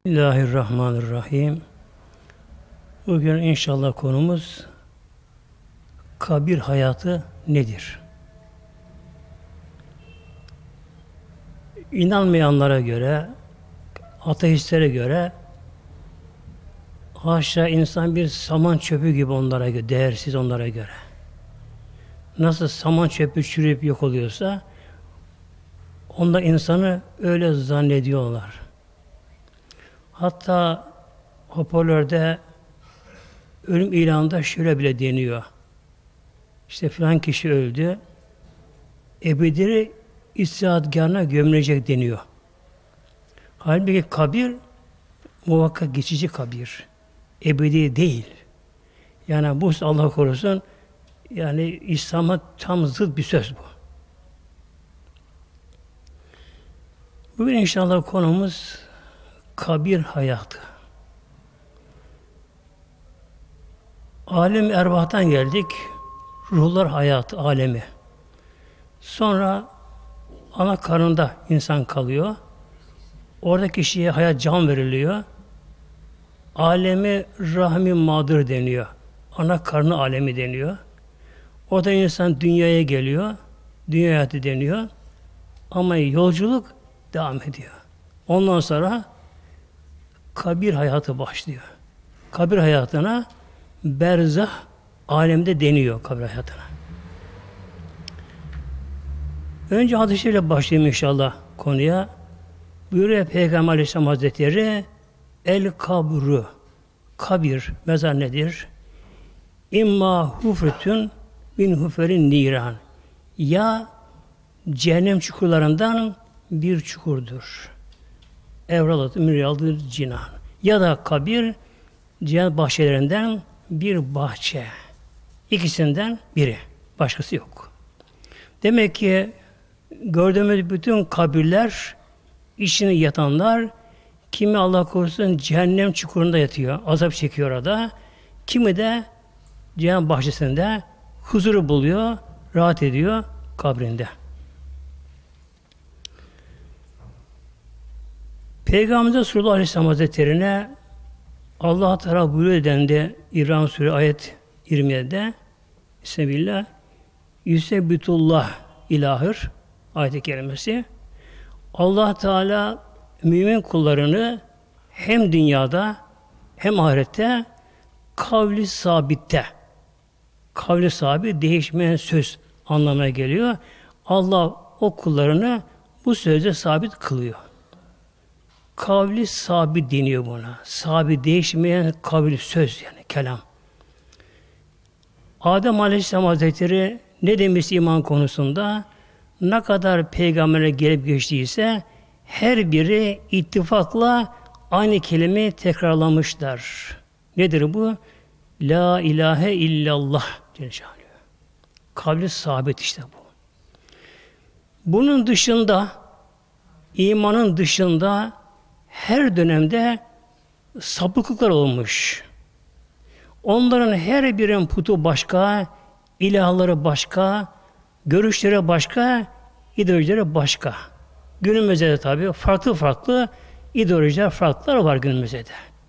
Bismillahirrahmanirrahim. Bugün inşallah konumuz kabir hayatı nedir? İnanmayanlara göre, ateistlere göre haşa insan bir saman çöpü gibi onlara göre, değersiz onlara göre. Nasıl saman çöpü çürüyüp yok oluyorsa onda insanı öyle zannediyorlar. Hatta hoparlörde ölüm ilanında şöyle bile deniyor. İşte filan kişi öldü. Ebedi istirahatgâhına gömülecek deniyor. Halbuki kabir muhakkak geçici kabir. Ebedi değil. Yani bu Allah korusun yani İslam'a tam zıt bir söz bu. Bugün inşallah konumuz kabir hayatı. Alem ervahtan geldik. Ruhlar hayatı, alemi. Sonra ana karnında insan kalıyor. Orada kişiye hayat can veriliyor. Alemi rahmi madır deniyor. Ana karnı alemi deniyor. Orada insan dünyaya geliyor. Dünya hayatı deniyor. Ama yolculuk devam ediyor. Ondan sonra kabir hayatı başlıyor. Kabir hayatına berzah alemde deniyor kabir hayatına. Önce hadis-i şerifle başlayayım inşallah konuya. Buyuruyor Peygamber Aleyhisselam Hazretleri el kabru kabir, mezar nedir? İmma hufretün min huferin niran. Ya cehennem çukurlarından bir çukurdur. Evralatı miraldır cinan. Ya da kabir cennet bahçelerinden bir bahçe. İkisinden biri. Başkası yok. Demek ki gördüğümüz bütün kabirler içine yatanlar kimi Allah korusun cehennem çukurunda yatıyor. Azap çekiyor orada. Kimi de cennet bahçesinde huzuru buluyor, rahat ediyor kabrinde. Peygamberimiz Resulullah Aleyhisselam Hazretleri'ne Allah Teala buyuruyor dendi İbrahim Suresi ayet 27'de Bismillah Yüsebbitullah ilahır ayet-i kerimesi Allah Teala mümin kullarını hem dünyada hem ahirette kavli sabitte kavli sabit değişmeyen söz anlamına geliyor. Allah o kullarını bu sözde sabit kılıyor. Kavli sabit deniyor buna. Sabit değişmeyen kavli söz yani kelam. Adem Aleyhisselam Hazretleri ne demiş iman konusunda? Ne kadar peygambere gelip geçtiyse her biri ittifakla aynı kelimeyi tekrarlamışlar. Nedir bu? La ilahe illallah. Kavli sabit işte bu. Bunun dışında imanın dışında her dönemde sapıklıklar olmuş. Onların her birinin putu başka, ilahları başka, görüşleri başka, ideolojileri başka. Günümüzde de tabii farklı ideolojiler, farklılar var günümüzde de.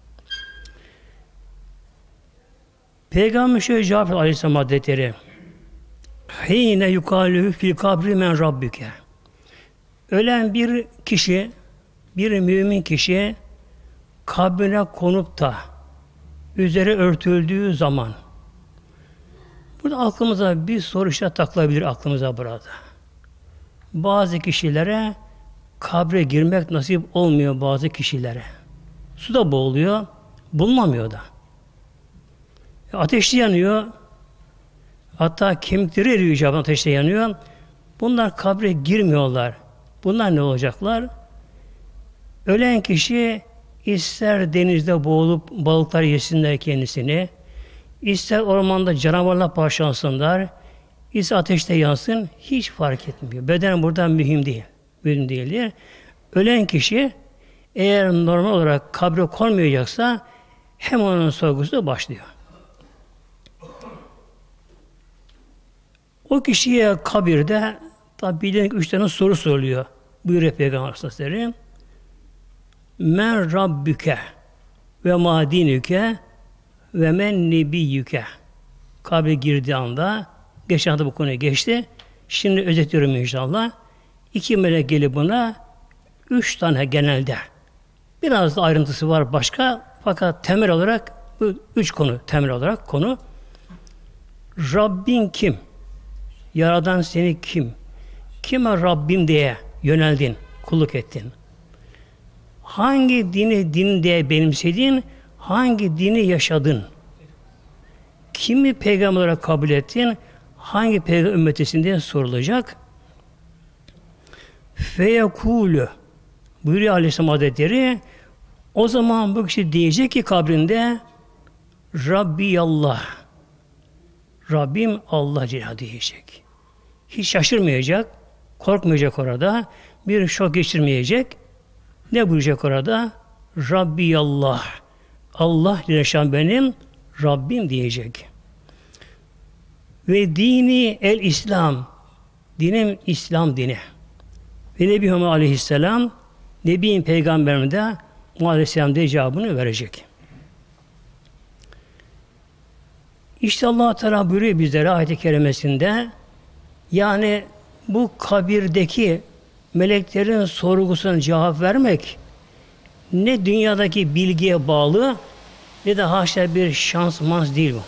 Peygamber şöyle cevap veriyor Aleyhisselam Hazretleri. Hine yukalü fil kabri men rabbike. Ölen bir kişi, bir mümin kişi kabrine konup da üzeri örtüldüğü zaman burada aklımıza bir soru işte takılabilir aklımıza burada. Bazı kişilere kabre girmek nasip olmuyor bazı kişilere. Suda boğuluyor, bulunamıyor da. Ateşte yanıyor. Hatta kemikleri eriyor icabında ateşte yanıyor. Bunlar kabre girmiyorlar. Bunlar ne olacaklar? Ölen kişi ister denizde boğulup balıklar yesinler kendisini, ister ormanda canavarla parçalansınlar, ister ateşte yansın, hiç fark etmiyor. Beden buradan mühim değil. Mühim değildir. Ölen kişi eğer normal olarak kabre konmayacaksa hem onun sorgusu başlıyor. O kişiye kabirde tabi bildiğin 3 tane soru soruluyor. Buyuruyor Peygamber Aleyhisselam. Men Rabbüke ve ma dinüke ve men nebiyyüke. Kabre girdiği anda, geçen hafta bu konuya geçti. Şimdi özetliyorum inşallah. 2 melek gelip buna 3 tane genelde. Biraz da ayrıntısı var başka. Fakat temel olarak bu 3 konu, temel olarak konu. Rabbin kim? Yaradan seni kim? Kime Rabbim diye yöneldin, kulluk ettin? Hangi din diye benimsedin? Hangi dini yaşadın? Kimi peygamber olarak kabul ettin? Hangi peygamber ümmetisin diye sorulacak. Feyekûlü buyuruyor Aleyhisselam Hazretleri, o zaman bu kişi diyecek ki kabrinde Rabbi Allah, Rabbim Allah Celle diyecek. Hiç şaşırmayacak, korkmayacak orada, bir şok geçirmeyecek. Ne buyuracak orada? Rabbi Allah, Allah Celle benim Rabbim diyecek. Ve dini el İslam, dinim İslam dini. Ve Nebi Muhammed Aleyhisselam, Nebi'nin peygamberim de Aleyhisselam diye cevabını verecek. İşte Allah Teala buyuruyor bizlere ayet-i kerimesinde, yani bu kabirdeki meleklerin sorgusuna cevap vermek ne dünyadaki bilgiye bağlı ne de haşa bir şansmaz değil bu.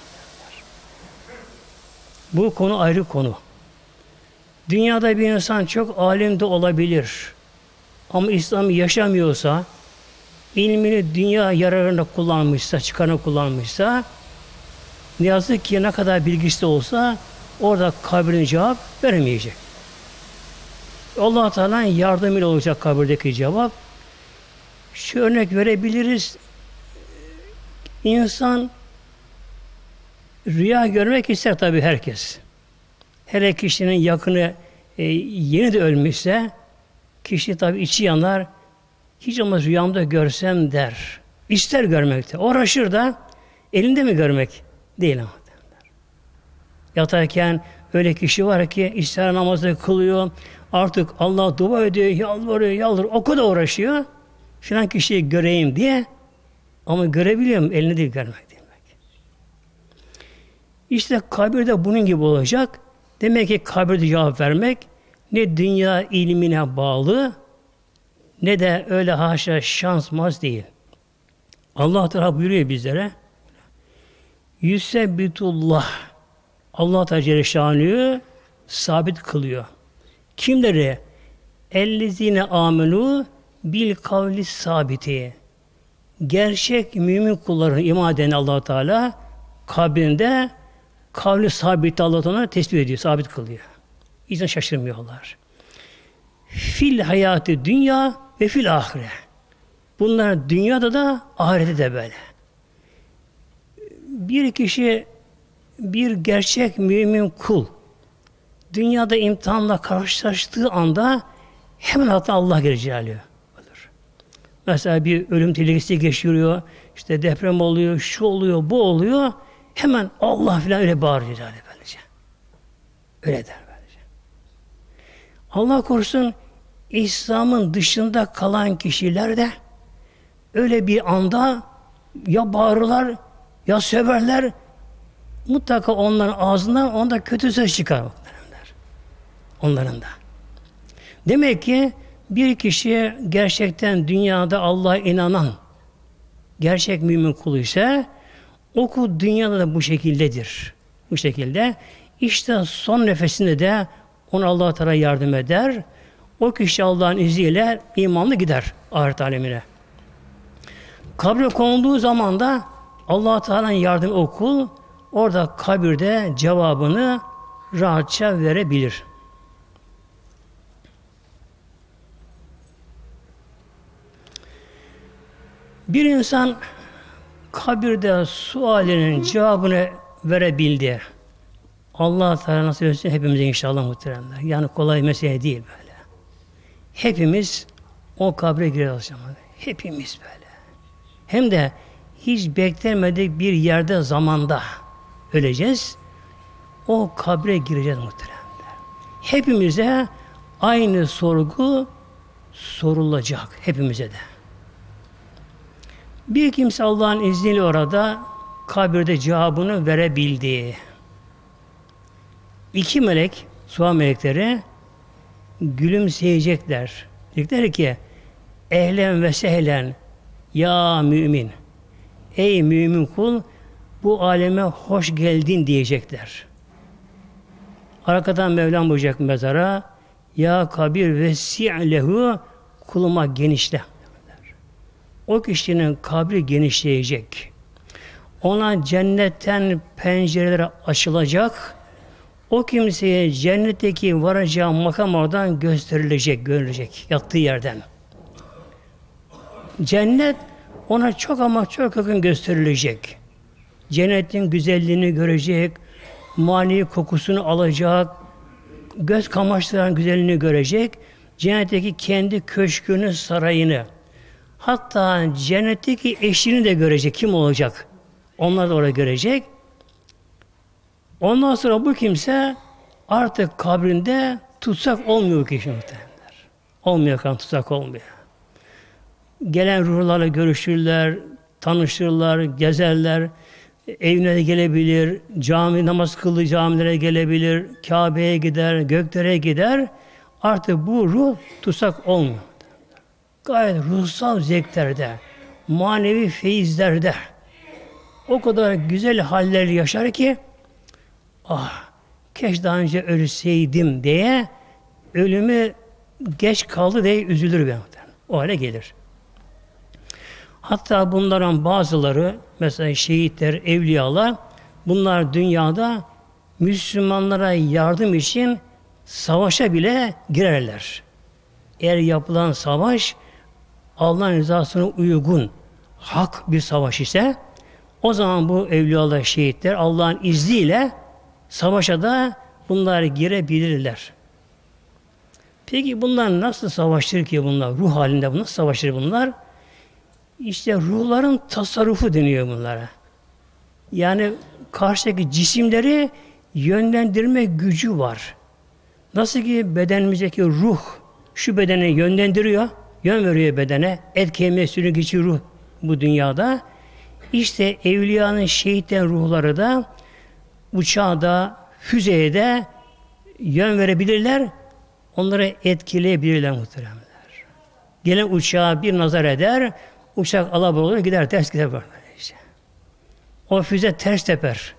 Bu konu ayrı konu. Dünyada bir insan çok alim de olabilir. Ama İslam'ı yaşamıyorsa, ilmini dünya yararına kullanmışsa, çıkarına kullanmışsa, ne yazık ki ne kadar bilgisi de olsa orada kabrine cevap veremeyecek. Allah Teala'nın yardımıyla olacak kabirdeki cevap. Şu örnek verebiliriz. İnsan rüya görmek ister tabii herkes. Hele kişinin yakını yeni de ölmüşse kişi tabii içi yanar. Hiç olmaz rüyamda görsem der. İster görmekte. Uğraşır da elinde mi görmek? Değil ama. Yatarken öyle kişi var ki ister namazı kılıyor. Artık Allah dua ediyor, yalvarıyor, o kadar uğraşıyor. Filan kişiyi göreyim diye. Ama görebiliyorum, elini değil görmek demek. İşte kabirde bunun gibi olacak. Demek ki kabirde cevap vermek ne dünya ilmine bağlı ne de öyle haşa şansmaz değil. Allah Teala buyuruyor bizlere. Yüsebbitullah. Allah Teala Celle Şanlı'yı sabit kılıyor. Kimleri? Ellezine amenu bil kavli sabiti. Gerçek mümin kulların iman eden Allah Teala kabrinde kavli sabit Allah Teala tespit ediyor, sabit kılıyor. Hiç şaşırmıyorlar. Fil hayatı dünya ve fil ahire. Bunlar dünyada da ahirette de böyle. Bir kişi bir gerçek mümin kul dünyada imtihanla karşılaştığı anda hemen hatta Allah geleceği olur. Mesela bir ölüm tehlikesi geçiriyor, işte deprem oluyor, şu oluyor, bu oluyor. Hemen Allah filan öyle bağırıyor böylece. Öyle der böylece. Allah korusun İslam'ın dışında kalan kişiler de öyle bir anda ya bağırırlar ya söverler, mutlaka onların ağzından onda kötü söz çıkar. Onların da. Demek ki bir kişi gerçekten dünyada Allah'a inanan gerçek mümin kulu ise o kul dünyada da bu şekildedir. Bu şekilde. İşte son nefesinde de ona Allah Teala yardım eder. O kişi Allah'ın izniyle imanlı gider ahiret alemine. Kabre konulduğu zaman da Allah Teala'nın yardımı o kul orada kabirde cevabını rahatça verebilir. Bir insan kabirde sualinin cevabını verebildi. Allah Teala nasip etsin hepimize inşallah muhteremler. Yani kolay mesele değil böyle. Hepimiz o kabre gireceğiz. Hepimiz böyle. Hem de hiç beklenmedik bir yerde, zamanda öleceğiz. O kabre gireceğiz muhteremler. Hepimize aynı sorgu sorulacak. Hepimize de. Bir kimse Allah'ın izniyle orada kabirde cevabını verebildi. İki melek, sual melekleri gülümseyecekler. Diyecekler ki ehlen ve sehlen ya mümin. Ey mümin kul, bu aleme hoş geldin diyecekler. Arkadan Mevlam buyuracak mezara, ya kabir vesi'lehu, kuluma genişle. O kişinin kabri genişleyecek. Ona cennetten pencereler açılacak. O kimseye cennetteki varacağı makam oradan gösterilecek, görülecek, yattığı yerden. Cennet ona çok ama çok yakın gösterilecek. Cennetin güzelliğini görecek, manevi kokusunu alacak, göz kamaştıran güzelliğini görecek, cennetteki kendi köşkünü, sarayını, hatta cennetteki eşini de görecek, kim olacak? Onlar da orada görecek. Ondan sonra bu kimse artık kabrinde tutsak olmuyor kişi muhtemelenler. Olmuyor kan, tutsak olmuyor. Gelen ruhlarla görüşürler, tanışırlar, gezerler, evine de gelebilir, cami namaz kıldığı camilere gelebilir, Kabe'ye gider, göklere gider. Artık bu ruh tutsak olmuyor. Gayet ruhsal zevklerde, manevi feyizlerde o kadar güzel haller yaşar ki keşke daha önce ölseydim diye ölümü geç kaldı diye üzülür bir muhtemelen. O hale gelir. Hatta bunların bazıları mesela şehitler, evliyalar bunlar dünyada Müslümanlara yardım için savaşa bile girerler. Eğer yapılan savaş Allah'ın rızasına uygun, hak bir savaş ise o zaman bu evliyalar, şehitler Allah'ın izniyle savaşa da bunlar girebilirler. Peki bunlar nasıl savaşır ki bunlar? Ruh halinde nasıl savaşır bunlar? İşte ruhların tasarrufu deniyor bunlara. Yani karşıdaki cisimleri yönlendirme gücü var. Nasıl ki bedenimizdeki ruh şu bedeni yönlendiriyor, yön veriyor bedene, et kemiğe sürü geçiyor ruh bu dünyada. İşte evliyanın, şehitlerin ruhları da uçağa da, füzeye de yön verebilirler, onları etkileyebilirler muhteremler. Gelen uçağa bir nazar eder, uçak alabora olur, gider, ters gider böyle işte. O füze ters teper.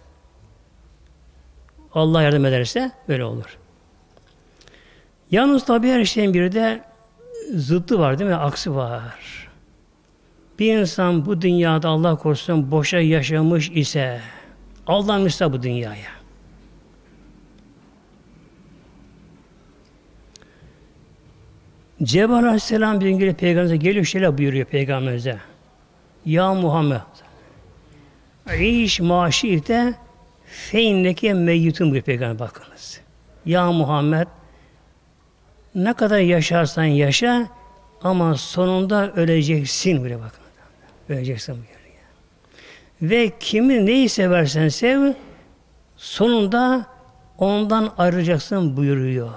Allah yardım ederse böyle olur. Yalnız tabii her şeyin bir de zıttı var değil mi? Aksi var. Bir insan bu dünyada Allah korusun boşa yaşamış ise Allah müstahak bu dünyaya. Cebrail Aleyhisselam bir gün Peygamberimize geliyor, şöyle buyuruyor Peygamberimize. Ya Muhammed İş maşite feinneke meyyitun buyuruyor Peygamber, bakınız. Ya Muhammed ne kadar yaşarsan yaşa ama sonunda öleceksin buyuruyor, bakın. Öleceksin buyuruyor. Ve kimi neyi seversen sev sonunda ondan ayrılacaksın buyuruyor.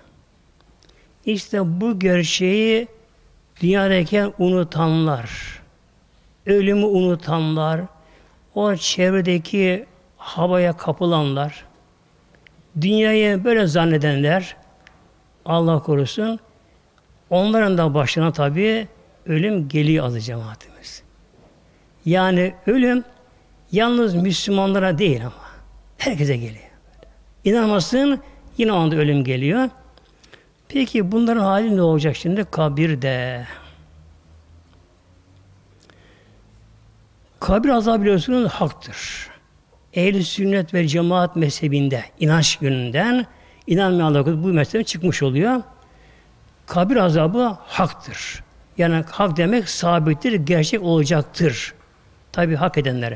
İşte bu gerçeği dünyadayken unutanlar, ölümü unutanlar, o çevredeki havaya kapılanlar, dünyayı böyle zannedenler, Allah korusun, onların da başına tabii ölüm geliyor adı cemaatimiz. Yani ölüm yalnız Müslümanlara değil ama herkese geliyor. İnanmasın yine o anda ölüm geliyor. Peki bunların hali ne olacak şimdi kabirde? Kabir azabı biliyorsunuz haktır. Ehl-i sünnet ve cemaat mezhebinde, inanç yönünden inanmayanlar bu mezhebe çıkmış oluyor. Kabir azabı haktır. Yani hak demek sabittir, gerçek olacaktır. Tabi hak edenlere.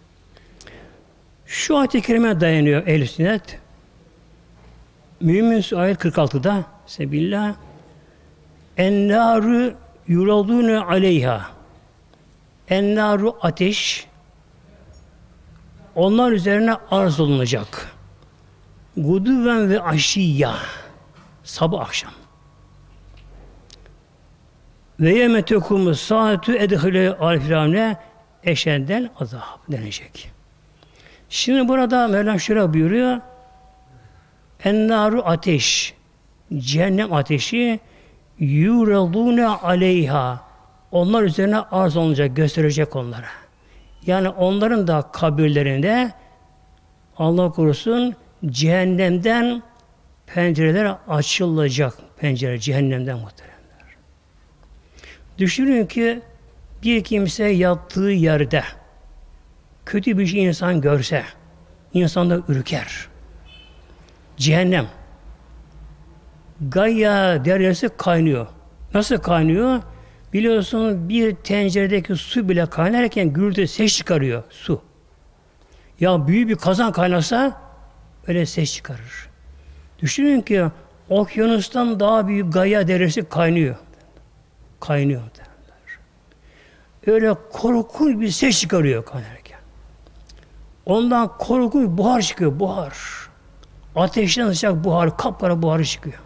Şu ayet-i kerime dayanıyor ehl-i sünnet. Mümin ayet 46'da Sebillah En-nâru yuradûne aleyha. En-nâru ateş onlar üzerine arz olunacak. Guduven ve aşiyya sabah akşam. Ve yevme tekumu saatü edhile al-firavne eşenden azab denecek. Şimdi burada Mevlam şöyle buyuruyor. Ennâru ateş, cehennem ateşi yuradûne aleyha. Onlar üzerine arz olacak, gösterecek onlara. Yani onların da kabirlerinde Allah korusun cehennemden pencereler açılacak. Pencere cehennemden muhteremler. Düşünün ki bir kimse yattığı yerde kötü bir şey insan görse, insan da ürker. Cehennem. Gayya deryası kaynıyor. Nasıl kaynıyor? Biliyorsunuz bir tenceredeki su bile kaynarken gürültü ses çıkarıyor su. Ya büyük bir kazan kaynasa öyle ses çıkarır. Düşünün ki okyanustan daha büyük Gayya deryası kaynıyor. Kaynıyor derler. Öyle korkunç bir ses çıkarıyor kaynarken. Ondan korkunç buhar çıkıyor, buhar. Ateşten sıcak buhar, kapkara buharı çıkıyor.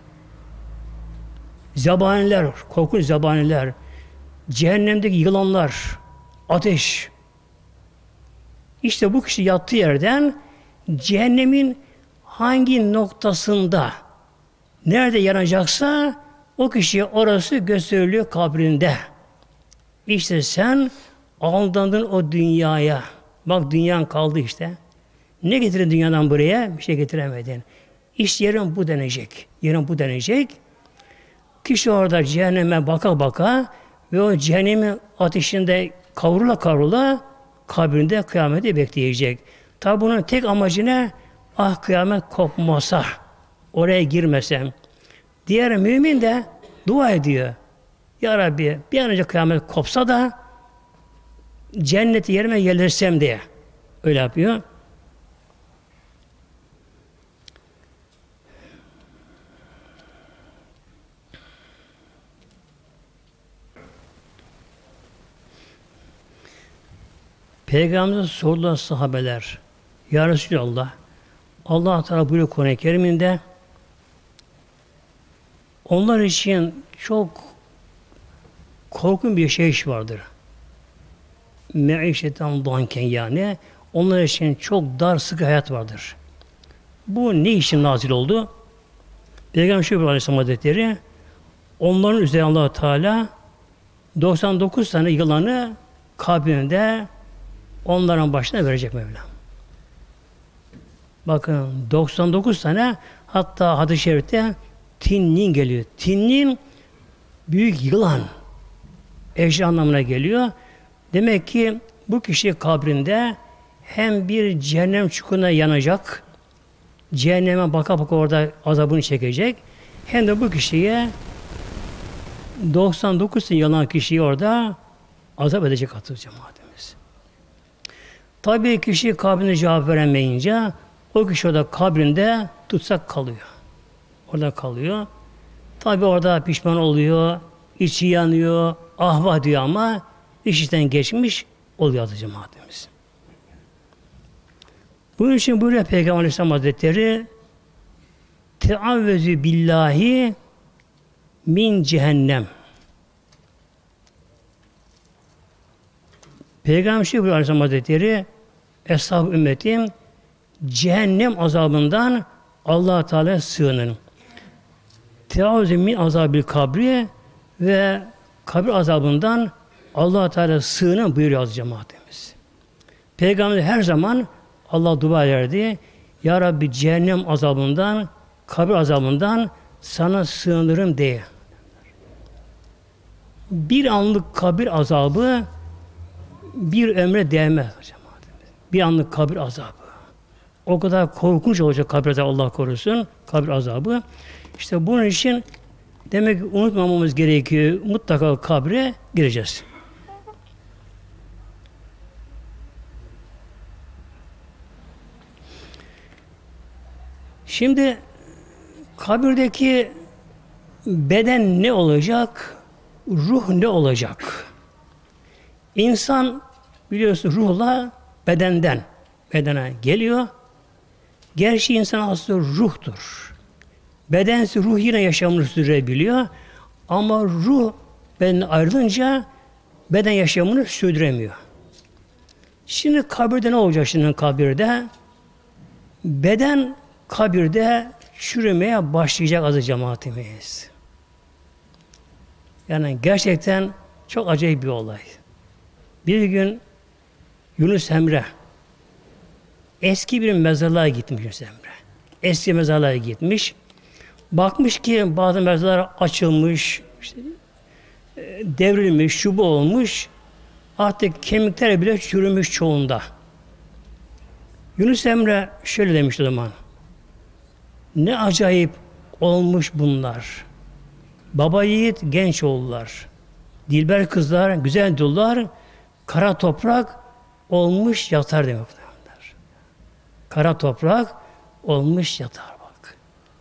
Zebaniler, korkunç zebaniler, cehennemdeki yılanlar, ateş. İşte bu kişi yattığı yerden cehennemin hangi noktasında, nerede yanacaksa o kişiye orası gösteriliyor kabrinde. İşte sen aldandın o dünyaya. Bak dünyan kaldı işte. Ne getirdin dünyadan buraya? Bir şey getiremedin. İşte yarın bu denecek. Yarın bu denecek. Kişi orada cehenneme baka baka ve o cehennemin ateşinde kavrula kavrula kabrinde kıyameti bekleyecek. Tabi bunun tek amacı ne? Ah kıyamet kopmasa, oraya girmesem. Diğer mümin de dua ediyor. Ya Rabbi bir an önce kıyamet kopsa da cenneti yerime gelirsem diye. Öyle yapıyor. Peygamber'e sorulan sahabeler, Ya Resulallah, Allah Teala buyuruyor Kur'an-ı Kerim'inde, onlar için çok korkunç bir şey vardır. Me'işetten danken yani, onlar için çok dar sıkı hayat vardır. Bu ne için nazil oldu? Peygamber Şuayb Aleyhisselam Hazretleri, onların üzerine Allah Teala 99 tane yılanı kabrinde onların başına verecek Mevlam. Bakın 99 tane, hatta hadis-i şerifte tinnin geliyor. Tinnin büyük yılan. Ejder anlamına geliyor. Demek ki bu kişi kabrinde hem bir cehennem çukuruna yanacak, cehenneme baka baka orada azabını çekecek, hem de bu kişiye 99 yalan kişiyi orada azap edecek hatır cemaatimiz. Tabii kişi kabrine cevap veremeyince o kişi orada kabrinde tutsak kalıyor. Orada kalıyor. Tabii orada pişman oluyor, içi yanıyor, ahvah diyor ama iş işten geçmiş oluyor adı cemaatimiz. Bunun için buyuruyor Peygamber Aleyhisselam Hazretleri, Teavvezü billahi min cehennem. Peygamber Şuayb Aleyhisselam Hazretleri, Eshab-ı ümmetim, cehennem azabından Allah-u Teala sığının. Teavvezü min azabil kabri ve kabir azabından Allah-u Teala sığının buyuruyor az cemaatimiz. Peygamber her zaman Allah dua ederdi. Ya Rabbi cehennem azabından, kabir azabından sana sığınırım diye. Bir anlık kabir azabı bir ömre değmez cemaatimiz. Bir anlık kabir azabı. O kadar korkunç olacak kabir azabı, Allah korusun, kabir azabı. İşte bunun için demek ki unutmamamız gerekiyor. Mutlaka kabre gireceğiz. Şimdi kabirdeki beden ne olacak? Ruh ne olacak? İnsan biliyorsun ruhla bedene geliyor. Gerçi insan aslında ruhtur. Bedensi ruh yine yaşamını sürebiliyor. Ama ruh beden ayrılınca beden yaşamını sürdüremiyor. Şimdi kabirde ne olacak şimdi kabirde? Beden kabirde çürümeye başlayacak aziz cemaatimiz. Yani gerçekten çok acayip bir olay. Bir gün Yunus Emre eski bir mezarlığa gitmiş Yunus Emre. Eski mezarlığa gitmiş. Bakmış ki bazı mezarlar açılmış, işte, devrilmiş, şu bu olmuş. Artık kemikler bile çürümüş çoğunda. Yunus Emre şöyle demiş o zaman. Ne acayip olmuş bunlar. Baba yiğit genç oğullar. Dilber kızlar, güzel dullar, kara toprak olmuş yatar demek. Kara toprak olmuş yatar bak.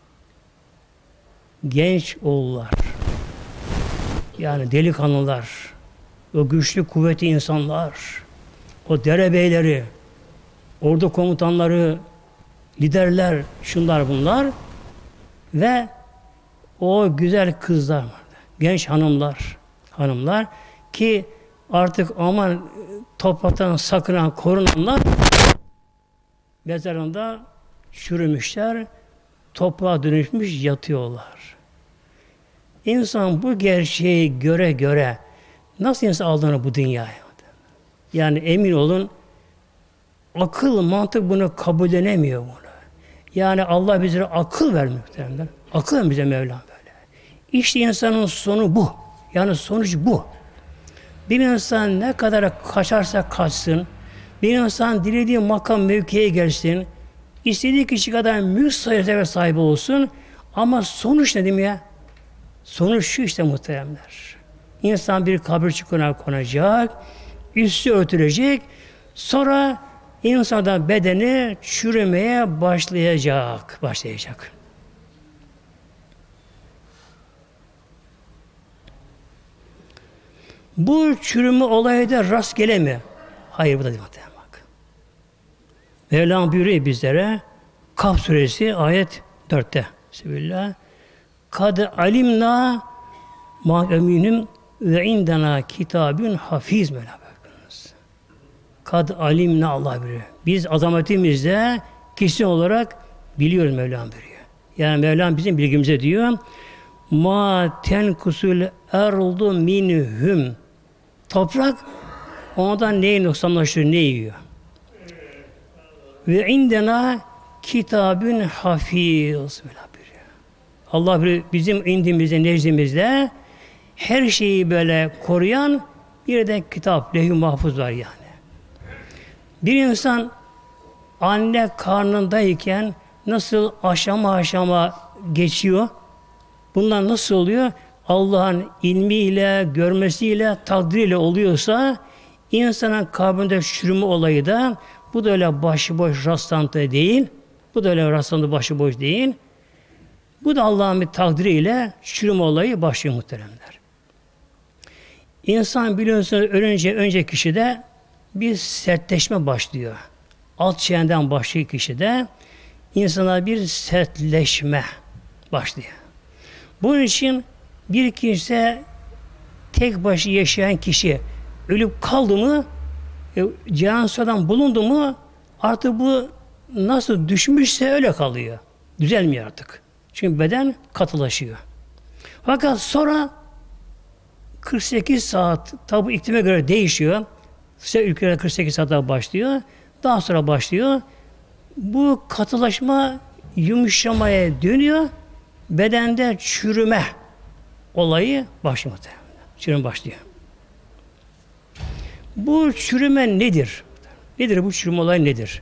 Genç oğullar. Yani delikanlılar. O güçlü kuvvetli insanlar. O derebeyleri, ordu komutanları, liderler, şunlar bunlar ve o güzel kızlar vardı. Genç hanımlar ki artık aman topraktan sakınan, korunanlar mezarında çürümüşler, toprağa dönüşmüş yatıyorlar. İnsan bu gerçeği göre nasıl insan aldığını bu dünyaya? Yani emin olun akıl, mantık bunu kabullenemiyor bunu. Yani Allah bize akıl vermiyor muhtemelen. Akıl vermiyor bize Mevlam böyle. İşte insanın sonu bu. Yani sonuç bu. Bir insan ne kadar kaçarsa kaçsın, bir insan dilediği makam mevkiye gelsin, istediği kişi kadar mülk sahibi olsun ama sonuç ne diyeyim ya? Sonuç şu işte muhteremler. İnsan bir kabir çukuruna konacak, üstü örtülecek, sonra insanın bedeni çürümeye başlayacak. Bu çürüme olayı da rastgele mi? Hayır, bu da değil. Bak. Mevlam buyuruyor bizlere Kaf suresi ayet 4'te. Bismillah. Kad alimna ma eminüm ve indena kitabun hafiz Mevla bakınız. Kad alimna Allah buyuruyor. Biz azametimizde kişi olarak biliyoruz Mevlam buyuruyor. Yani Mevlam bizim bilgimize diyor. Ma tenkusul erdu minhum. Toprak ondan neyi noksanlaşıyor, ne yiyor? Ve indena kitabun hafiz. Allah bizim indimizde, nezdimizde her şeyi böyle koruyan bir de kitap, levh-i mahfuz var yani. Bir insan anne karnındayken nasıl aşama geçiyor? Bunlar nasıl oluyor? Allah'ın ilmiyle, görmesiyle, takdiriyle oluyorsa insanın kabrinde çürüme olayı da bu da öyle başıboş rastlantı değil. Bu da öyle rastlantı başıboş değil. Bu da Allah'ın bir takdiriyle çürüme olayı başlıyor muhteremler. İnsan biliyorsunuz önce kişide bir sertleşme başlıyor. Alt çeğenden başlıyor kişide. İnsana bir sertleşme başlıyor. Bunun için bir kimse tek başı yaşayan kişi ölüp kaldı mı, cihan sonradan bulundu mu artık bu nasıl düşmüşse öyle kalıyor. Düzelmiyor artık. Çünkü beden katılaşıyor. Fakat sonra 48 saat tabi iklime göre değişiyor. Ülkelerde 48 saat başlıyor. Daha sonra başlıyor. Bu katılaşma yumuşamaya dönüyor. Bedende çürüme olayı başlıyor. Çürüme başlıyor. Bu çürüme nedir? Nedir bu çürüme olayı nedir?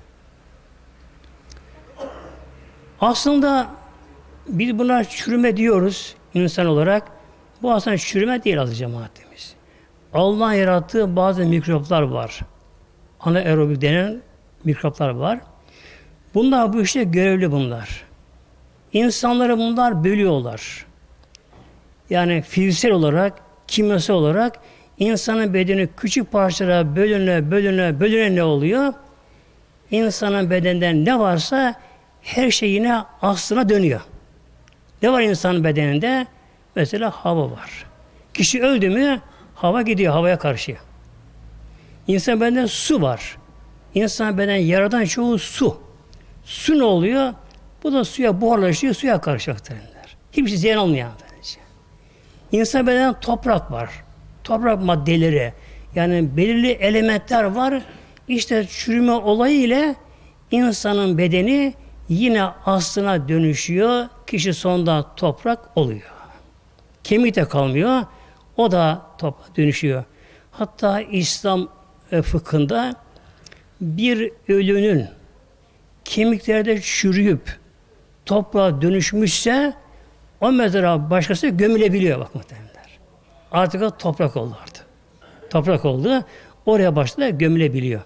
Aslında biz buna çürüme diyoruz insan olarak. Bu aslında çürüme değil aziz cemaatimiz. Allah'ın yarattığı bazı mikroplar var. Anaerobik denen mikroplar var. Bunlar bu işte görevli bunlar. İnsanları bunlar bölüyorlar. Yani fiziksel olarak, kimyasal olarak insanın bedeni küçük parçalara bölüne ne oluyor? İnsanın bedeninden ne varsa her şey yine aslına dönüyor. Ne var insanın bedeninde? Mesela hava var. Kişi öldü mü hava gidiyor havaya karşı. İnsan bedeninden su var. İnsan bedeni yaradan çoğu su. Su ne oluyor? Bu da suya buharlaşıyor, suya karışacaktır. Hiçbir şey ziyan olmuyor. İnsan bedeninden toprak var. Toprak maddeleri. Yani belirli elementler var. İşte çürüme olayı ile insanın bedeni yine aslına dönüşüyor. Kişi sonunda toprak oluyor. Kemik de kalmıyor. O da toprağa dönüşüyor. Hatta İslam fıkhında bir ölünün kemiklerde çürüyüp toprağa dönüşmüşse o mezara başkası gömülebiliyor bak muhtemelenler. Artık o toprak oldu artık. Toprak oldu. Oraya başta gömülebiliyor.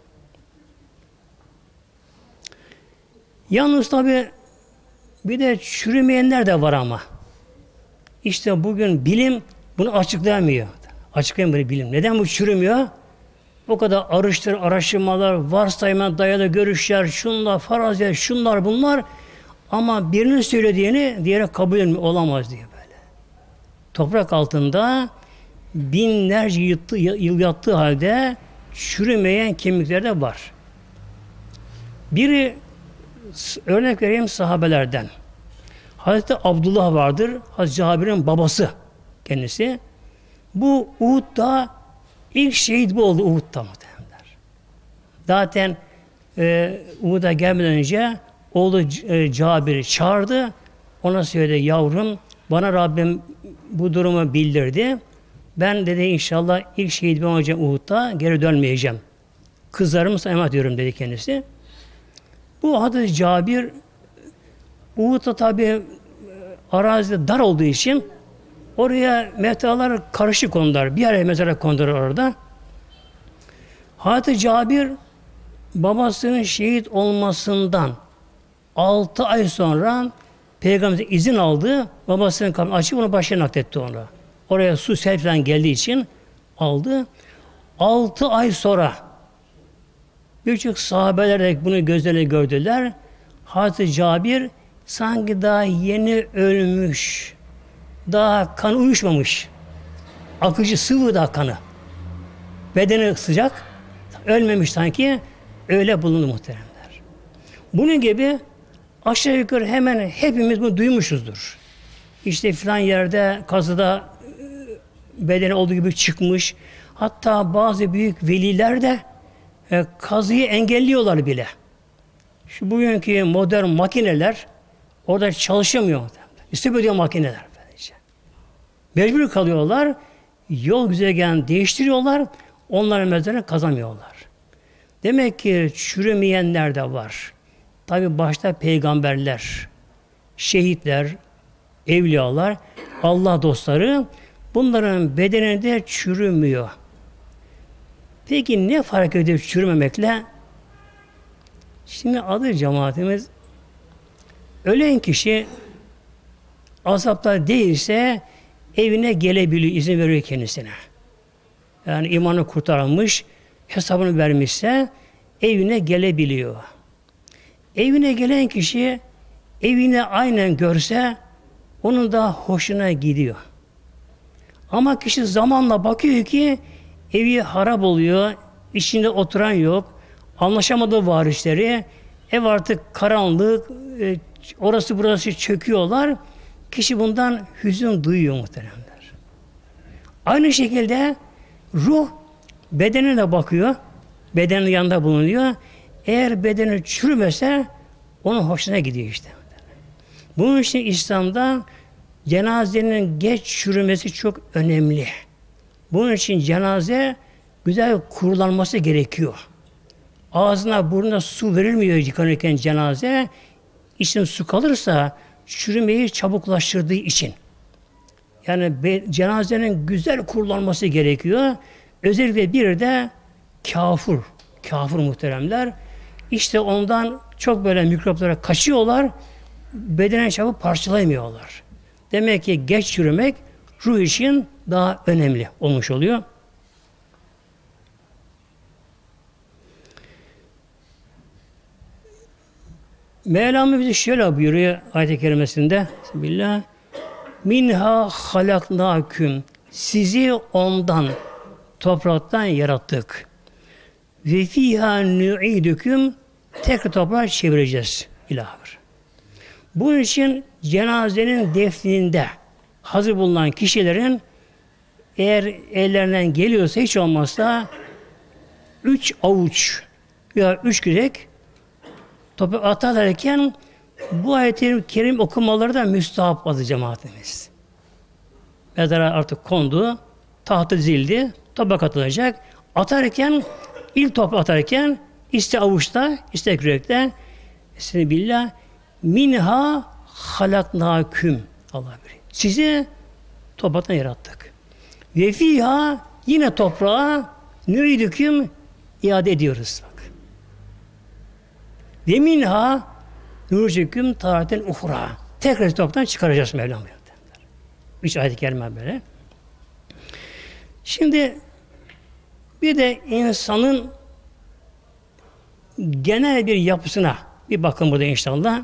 Yalnız tabi bir de çürümeyenler de var ama. İşte bugün bilim bunu açıklayamıyor. Açıklayamıyor bilim. Neden bu çürümüyor? O kadar araştırmalar, varsayma dayalı görüşler, şunlar, faraziler, şunlar bunlar ama birinin söylediğini diğeri kabul olamaz diye böyle. Toprak altında binlerce yıl yattığı halde çürümeyen kemikler de var. Biri örnek vereyim sahabelerden. Hazreti Abdullah vardır. Hazreti Cabir'in babası kendisi. Bu Uhud'da ilk şehit bu oldu Uhud'da muhtemelenler. Zaten Uhud'a gelmeden önce oğlu Cabir'i çağırdı. Ona söyledi yavrum bana Rabbim bu durumu bildirdi. Ben dedi inşallah ilk şehit ben olacağım Uhud'da geri dönmeyeceğim. Kızlarımı sana emanet ediyorum dedi kendisi. Bu Hazreti Cabir Uhud'da tabi arazide dar olduğu için oraya mevtalar karışık onlar. Bir araya mezara kondular orada. Hazreti Cabir babasının şehit olmasından 6 ay sonra Peygamber'e izin aldı. Babasının kabrini açıp onu başına nakletti ona. Oraya su sel falan geldiği için aldı. 6 ay sonra birçok sahabeler de bunu gözlerine gördüler. Hazreti Cabir sanki daha yeni ölmüş. Daha kan uyuşmamış. Akıcı sıvı daha kanı. Bedeni sıcak. Ölmemiş sanki. Öyle bulundu muhteremler. Bunun gibi aşağı yukarı hemen hepimiz bunu duymuşuzdur. İşte filan yerde kazıda bedeni olduğu gibi çıkmış. Hatta bazı büyük veliler de kazıyı engelliyorlar bile. Şu bugünkü modern makineler orada çalışamıyor. İstemiyor diyor makineler. Mecbur kalıyorlar. Yol güzergahını değiştiriyorlar. Onların mezarını kazamıyorlar. Demek ki çürümeyenler de var. Tabi başta peygamberler, şehitler, evliyalar, Allah dostları bunların bedeninde çürümüyor. Peki ne fark ediyor çürümemekle? Şimdi adı cemaatimiz ölen kişi azapta değilse evine gelebiliyor, izin veriyor kendisine. Yani imanı kurtarılmış, hesabını vermişse evine gelebiliyor. Evine gelen kişi evine aynen görse onun da hoşuna gidiyor. Ama kişi zamanla bakıyor ki evi harap oluyor, içinde oturan yok, anlaşamadığı varisleri, ev artık karanlık, orası burası çöküyorlar. Kişi bundan hüzün duyuyor muhteremler. Aynı şekilde ruh bedenine bakıyor, bedenin yanında bulunuyor. Eğer bedeni çürümese onun hoşuna gidiyor işte. Bunun için İslam'da cenazenin geç çürümesi çok önemli. Bunun için cenaze güzel kurulanması gerekiyor. Ağzına burnuna su verilmiyor yıkanırken cenaze. İçine su kalırsa çürümeyi çabuklaştırdığı için. Yani cenazenin güzel kurulanması gerekiyor. Özellikle bir de kafir muhteremler. İşte ondan çok böyle mikroplara kaçıyorlar. Bedene çabuk parçalayamıyorlar. Demek ki geç çürümek ruh için daha önemli olmuş oluyor. Mevlam bizi şöyle buyuruyor ayet-i kerimesinde. Bismillah. Minha halaknâküm sizi ondan, topraktan yarattık. Ve fîhâ nu'idüküm, tekrar toprağa çevireceğiz. İlahır. Bunun için cenazenin defninde hazır bulunan kişilerin eğer ellerinden geliyorsa, hiç olmazsa 3 avuç veya 3 kürek toprak atarlarken bu ayet-i kerim okumaları da müstahap adı cemaatimiz. Mezara artık kondu, tahtı dizildi, toprak atılacak. Atarken, ilk toprak atarken iste avuçta, iste kürekte, Bismillah, minha halaknâküm. Allah bilir. Sizi topraktan yarattık. Ve fîhâ, yine toprağa nü'idüküm, iade ediyoruz. Bak. Ve minha nurcüküm taraten uhra. Tekrar topraktan çıkaracağız Mevlam. 3 ayet-i kerime böyle. Şimdi bir de insanın genel bir yapısına bir bakın burada inşallah.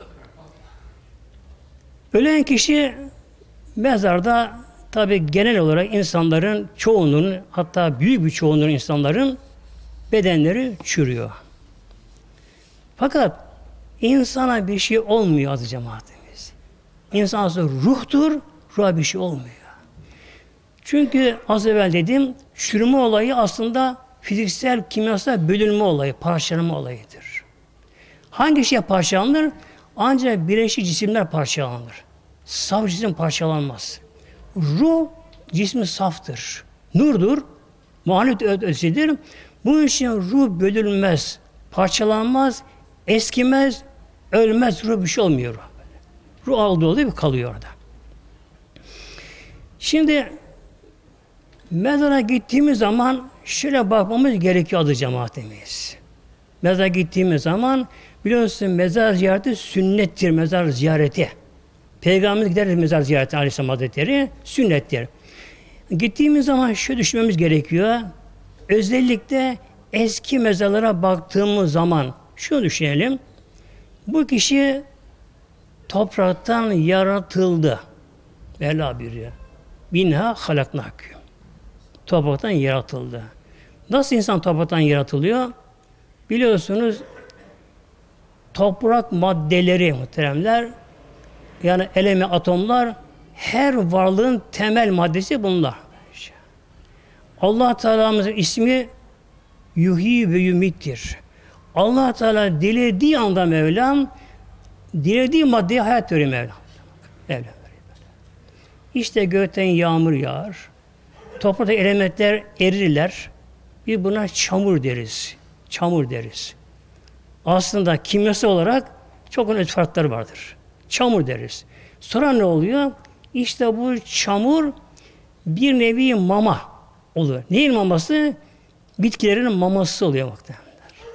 Ölen kişi mezarda tabi genel olarak insanların çoğunun, hatta büyük bir çoğunluğun insanların bedenleri çürüyor. Fakat insana bir şey olmuyor aziz cemaatimiz. İnsan aslında ruhtur, ruha bir şey olmuyor. Çünkü az evvel dedim, çürüme olayı aslında fiziksel, kimyasal bölünme olayı, parçalanma olayıdır. Hangi şey parçalanır? Ancak bireysel cisimler parçalanır. Saf cisim parçalanmaz. Ruh, cismi saftır. Nurdur, manevi ötesidir. Bunun için ruh bölünmez, parçalanmaz, eskimez, ölmez, ruh bir şey olmuyor. Ruh olduğu gibi kalıyor orada. Şimdi mezara gittiğimiz zaman şöyle bakmamız gerekiyor adı cemaatimiz. Mezara gittiğimiz zaman biliyorsunuz mezar ziyareti sünnettir, mezar ziyareti. Peygamberimiz gider mezar ziyareti Aleyhisselam Hazretleri sünnettir. Gittiğimiz zaman şöyle düşünmemiz gerekiyor. Özellikle eski mezarlara baktığımız zaman şunu düşünelim. Bu kişi topraktan yaratıldı. Mevla buyuruyor. Minha halaknâküm. Topraktan yaratıldı. Nasıl insan topraktan yaratılıyor? Biliyorsunuz toprak maddeleri muhteremler, yani eleme atomlar, her varlığın temel maddesi bunlar. Allah Teala'mızın ismi Yuhyi ve Yumit'tir. Allah Teala dilediği anda Mevlam, dilediği maddeye hayat veriyor Mevlam. Mevlam. İşte gökten yağmur yağar. Toprakta elementler erirler. Biz buna çamur deriz. Çamur deriz. Aslında kimyasal olarak çok önemli farkları vardır. Çamur deriz. Sonra ne oluyor? İşte bu çamur bir nevi mama oluyor. Neyin maması? Bitkilerin maması oluyor muhtemelen.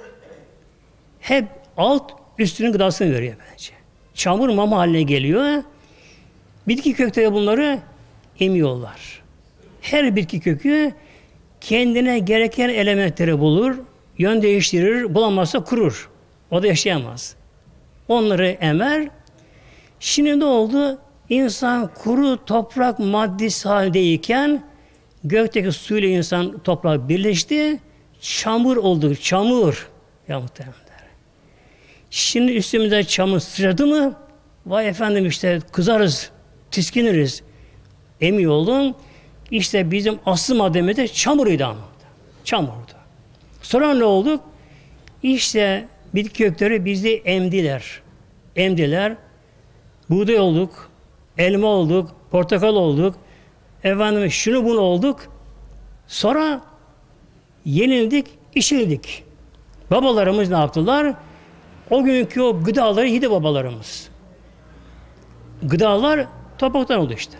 Hep alt üstünün gıdasını veriyor bence. Çamur mama haline geliyor. Bitki kökleri bunları emiyorlar. Her bitki kökü kendine gereken elementleri bulur, yön değiştirir, bulamazsa kurur. O da yaşayamaz. Onları emer. Şimdi ne oldu? İnsan kuru toprak maddesi haldeyken gökteki suyla insan toprak birleşti. Çamur oldu. Çamur. Ya muhtemelen. Şimdi üstümüzde çamur sıçradı mı? Vay efendim işte kızarız, tiskiniriz. Emin olun. İşte bizim aslı maddemiz de çamuruydu ama. Çamurdu. Sonra ne oldu? İşte bitki kökleri bizi emdiler. Emdiler. Buğday olduk, elma olduk, portakal olduk. Efendim şunu bunu olduk. Sonra yenildik, içildik. Babalarımız ne yaptılar? O günkü o gıdaları yedi babalarımız. Gıdalar topraktan oldu işte.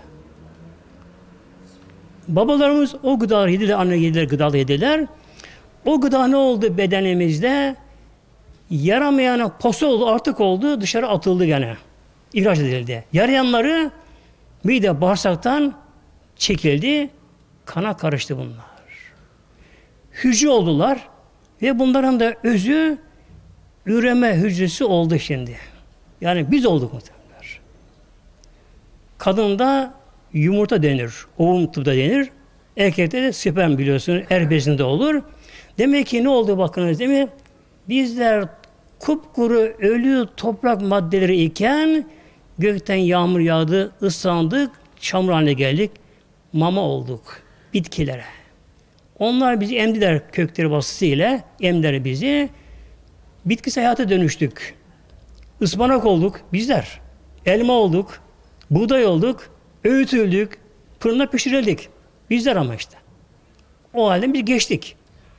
Babalarımız o gıdaları yediler, anne yediler, gıdaları yediler. O gıda ne oldu bedenimizde? Yaramayan posa oldu, artık oldu, dışarı atıldı gene. İhraç edildi. Yarayanları mide bağırsaktan çekildi, kana karıştı bunlar. Hücre oldular ve bunların da özü üreme hücresi oldu şimdi. Yani biz olduk muhtemelen. Kadında yumurta denir. Ovum tıpta denir. Erkekte de sperm biliyorsunuz. Er bezinde olur. Demek ki ne oldu bakınız değil mi? Bizler kupkuru ölü toprak maddeleri iken gökten yağmur yağdı, ıslandık, çamur haline geldik. Mama olduk bitkilere. Onlar bizi emdiler kökleri vasıtasıyla, emdiler bizi. Bitkisel hayata dönüştük. Ispanak olduk bizler. Elma olduk, buğday olduk, öğütüldük, fırında pişirildik. Bizler ama işte. O halde biz geçtik.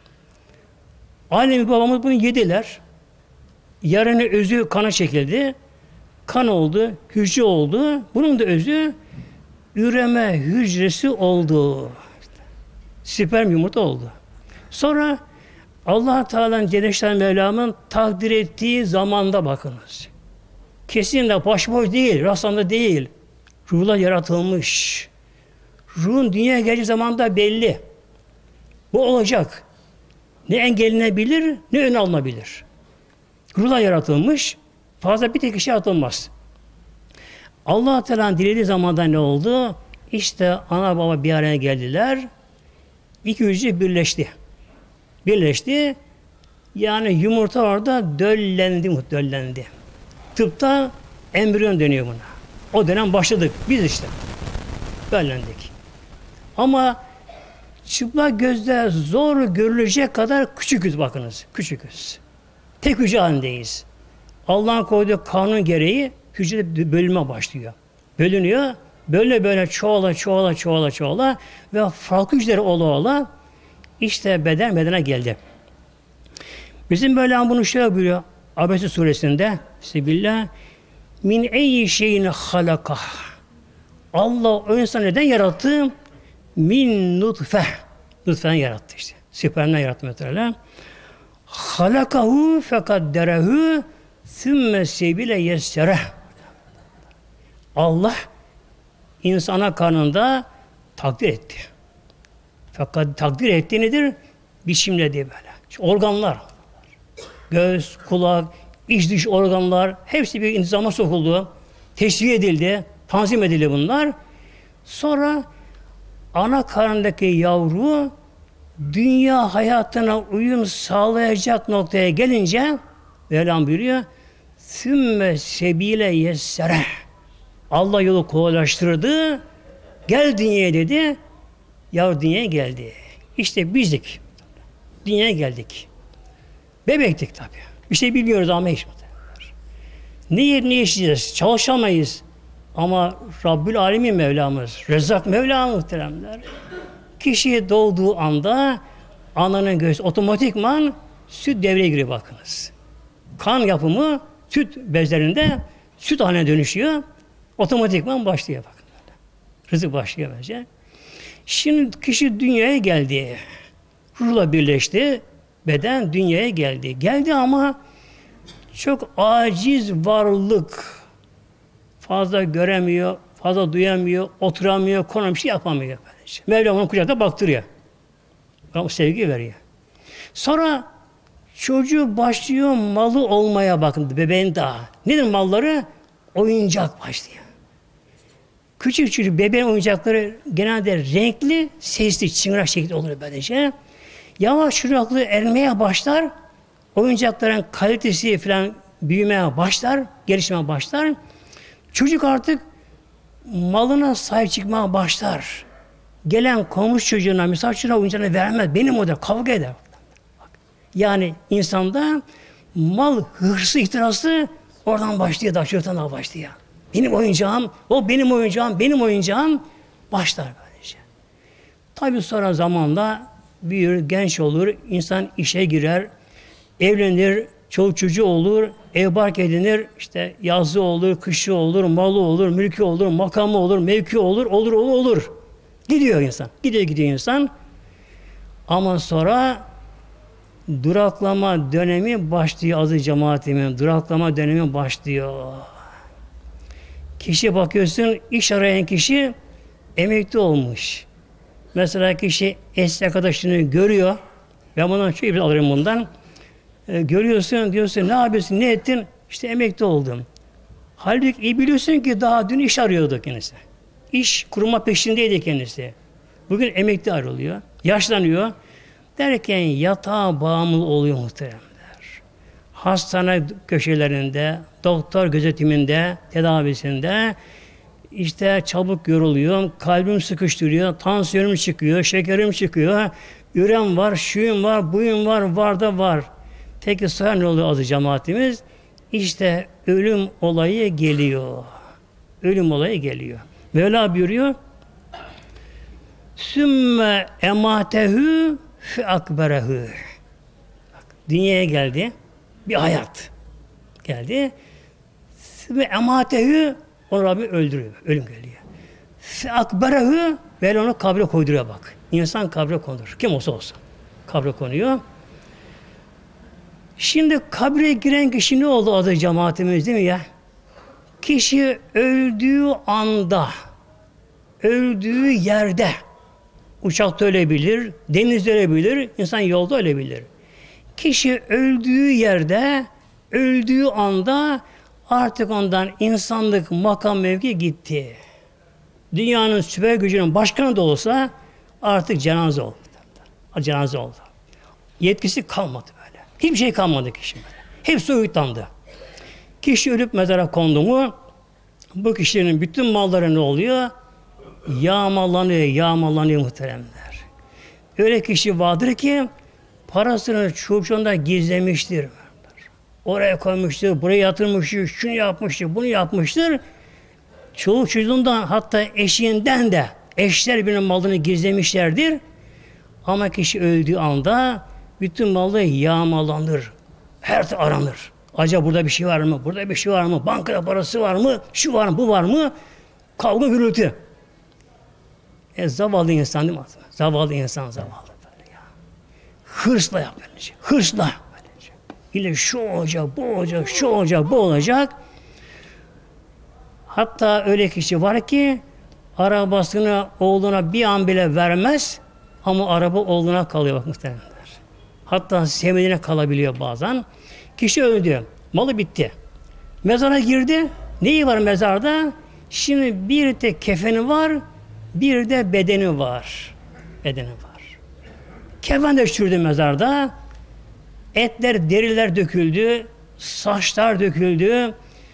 Annemiz babamız bunu yediler. Yarını özü kana çekildi. Kan oldu, hücre oldu. Bunun da özü üreme hücresi oldu. Sperm yumurta oldu. Sonra Allah Teala'nın Celle Mevlam'ın takdir ettiği zamanda bakınız. Kesinlikle başboş değil, rastlamda değil. Ruhlar yaratılmış. Ruhun dünyaya geleceği zamanda belli. Bu olacak. Ne engellenebilir, ne ön alınabilir. Ruhlar yaratılmış, fazla bir tek kişi yaratılmaz. Allah Teala'nın dilediği zamanda ne oldu? İşte ana baba bir araya geldiler. İki hücre birleşti. Birleşti. Yani yumurta orada döllendi. Tıpta embriyon deniyor buna. O dönem başladık. Biz işte. Döllendik. Ama çıplak gözle zor görülecek kadar küçüküz bakınız. Küçüküz. Tek hücre halindeyiz. Allah'ın koyduğu kanun gereği hücre bölünme başlıyor. Bölünüyor. Böyle çoğala ve farklı hücreler ola işte bedene geldi. Bizim böyle bunu şöyle buyuruyor Abese suresinde Bismillah min eyyi şeyin halakah Allah o insanı neden yarattı? Min nutfe. Nutfeden yarattı işte. Spermden yarattı mesela. Halakahu fekadderehu sümme sebile yessere. Allah insana karnında takdir etti. Fakat takdir ettiği nedir? Biçimledi böyle. İşte organlar. Göz, kulak, iç dış organlar hepsi bir intizama sokuldu. Teşviğ edildi. Tanzim edildi bunlar. Sonra ana karnındaki yavru dünya hayatına uyum sağlayacak noktaya gelince Mevlam buyuruyor sümme sebile yessere Allah yolu kolaylaştırdı. Gel dünyaya dedi. Yavru dünyaya geldi. İşte bizdik. Dünyaya geldik. Bebektik tabii. Bir şey bilmiyoruz ama hiç. Ne yaşayacağız? Çalışamayız. Ama Rabbül Alemin Mevlamız, Rezzak Mevlamız muhteremler. Kişi doğduğu anda ananın göğsü otomatikman süt devreye giriyor bakınız. Kan yapımı süt bezlerinde süt haline dönüşüyor. Otomatikman başlıyor bakın. Rızık başlıyor bence. Şimdi kişi dünyaya geldi. Ruhla birleşti. Beden dünyaya geldi. Geldi ama çok aciz varlık. Fazla göremiyor, fazla duyamıyor, oturamıyor, konamıyor, bir şey yapamıyor. Mevlam onun kucağında baktırıyor. Ona sevgi veriyor. Sonra çocuğu başlıyor malı olmaya bakın bebeğin daha. Nedir malları? Oyuncak başlıyor. Küçük çocuk bebeğin oyuncakları genelde renkli, sesli, çıngırak şekilde olur böylece. Yavaş çocukluğu ermeye başlar. Oyuncakların kalitesi falan büyümeye başlar, gelişmeye başlar. Çocuk artık malına sahip çıkmaya başlar. Gelen komşu çocuğuna, misafirine oyuncağını vermez. Benim o der, kavga eder. Yani insanda mal hırsı, ihtirası oradan başlıyor, çocuktan başlıyor. Benim oyuncağım, o benim oyuncağım, benim oyuncağım başlar böylece. Tabii sonra zamanla büyür, genç olur, insan işe girer, evlenir, çoluk çocuğu olur, ev bark edinir, işte yazı olur, kışı olur, malı olur, mülkü olur, makamı olur, mevki olur. Gidiyor insan. Gidiyor insan. Ama sonra duraklama dönemi başlıyor aziz cemaatimin. Duraklama dönemi başlıyor. Kişi bakıyorsun, iş arayan kişi emekli olmuş. Mesela kişi eski arkadaşını görüyor. Ben bundan çok ibret alırım bundan. Görüyorsun, diyorsun ne yapıyorsun, ne ettin? İşte emekli oldum. Halbuki iyi biliyorsun ki daha dün iş arıyorduk kendisi. iş kurma peşindeydi kendisi. Bugün emekli ayrılıyor. Yaşlanıyor. Derken yatağa bağımlı oluyor muhteremler. Hastane köşelerinde, doktor gözetiminde, tedavisinde işte çabuk yoruluyor, kalbim sıkıştırıyor, tansiyonum çıkıyor, şekerim çıkıyor, ürem var, şuyum var, buyum var, var da var. Peki sonra ne oluyor azı cemaatimiz? İşte ölüm olayı geliyor. Ölüm olayı geliyor. Mevla buyuruyor, sümme ematehu fe akberehu. Dünyaya geldi. Bir hayat geldi. Sümme ematehu, onu Rabbi öldürüyor. Ölüm geliyor. Fe akberehu, ve onu kabre koyduruyor bak. İnsan kabre konur. Kim olsa olsun. Kabre konuyor. Şimdi kabre giren kişi ne oldu adı cemaatimiz değil mi ya? Kişi öldüğü anda, öldüğü yerde, uçakta ölebilir, denizde ölebilir, insan yolda ölebilir. Kişi öldüğü yerde, öldüğü anda artık ondan insanlık makam mevki gitti. Dünyanın süper gücünün başkanı da olsa artık cenaze oldu. Cenaze oldu. Yetkisi kalmadı böyle. Hiçbir şey kalmadı kişinin. Hepsi uyutlandı. Kişi ölüp mezara kondu mu bu kişilerin bütün malları ne oluyor? Yağmalanıyor muhteremler. Öyle kişi vardır ki parasını çubuğunda gizlemiştir. Oraya koymuştur, buraya yatırmıştır, şunu yapmıştır, bunu yapmıştır. Çoğu çocuğundan hatta eşiğinden de eşler birinin malını gizlemişlerdir. Ama kişi öldüğü anda bütün malı yağmalanır. Her tarafı aranır. Acaba burada bir şey var mı? Burada bir şey var mı? Bankada parası var mı? Şu var mı? Bu var mı? Kavga gürültü. Zavallı insan değil mi? Zavallı insan zavallı. Böyle ya. Hırsla yap böylece. Hırsla. Böylece. İle şu olacak, bu olacak, şu olacak, bu olacak. Hatta öyle kişi var ki arabasını oğluna bir an bile vermez ama araba oğluna kalıyor bak muhtemelenler. Hatta sevmediğine kalabiliyor bazen. Kişi öldü. Malı bitti. Mezara girdi. Neyi var mezarda? Şimdi bir tek kefeni var, bir de bedeni var. Bedeni var. Kefen de çürüdü mezarda. Etler, deriler döküldü. Saçlar döküldü.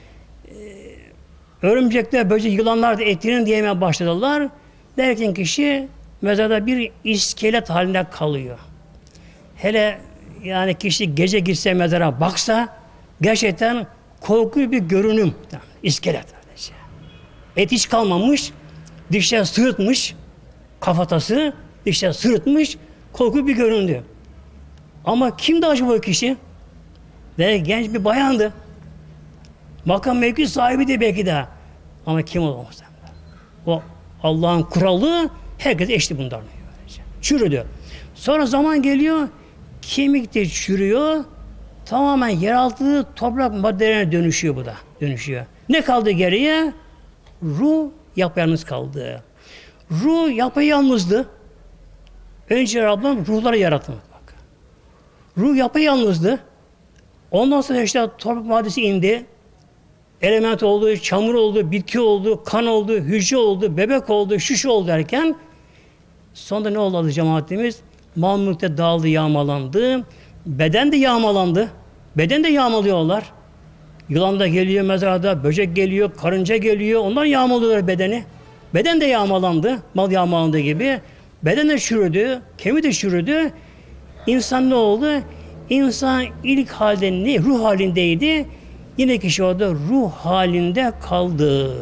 Örümcekler, böcek, yılanlar da etlerini yemeye başladılar. Derken kişi mezarda bir iskelet halinde kalıyor. Hele yani kişi gece gitse mezara baksa gerçekten korkunç bir görünüm. İskelet. Et hiç kalmamış. Dişler sırıtmış. Kafatası dişler sırıtmış. Korkunç bir göründü. Ama kimdi acaba o kişi? Ve genç bir bayandı. Makam mevki sahibi de belki de. Ama kim olamaz? O Allah'ın kuralı herkes eşti bundan. Çürüdü. Sonra zaman geliyor, kemik de çürüyor, tamamen yeraltı toprak maddelerine dönüşüyor bu da. Dönüşüyor. Ne kaldı geriye? Ruh yapayalnız kaldı. Ruh yapayalnızdı. Önce Rabbim ruhları yarattı. Bak. Ruh yapayalnızdı. Ondan sonra işte toprak maddesi indi. Element oldu, çamur oldu, bitki oldu, kan oldu, hücre oldu, bebek oldu, şu oldu derken sonunda ne oldu cemaatimiz? Mal mülkte dağıldı, yağmalandı. Beden de yağmalandı. Beden de yağmalıyorlar. Yılan da geliyor mezarda, böcek geliyor, karınca geliyor. Onlar yağmalıyorlar bedeni. Beden de yağmalandı. Mal yağmalandığı gibi. Beden de çürüdü, kemiği de çürüdü. İnsan ne oldu? İnsan ilk halde ne? Ruh halindeydi. Yine kişi orada ruh halinde kaldı.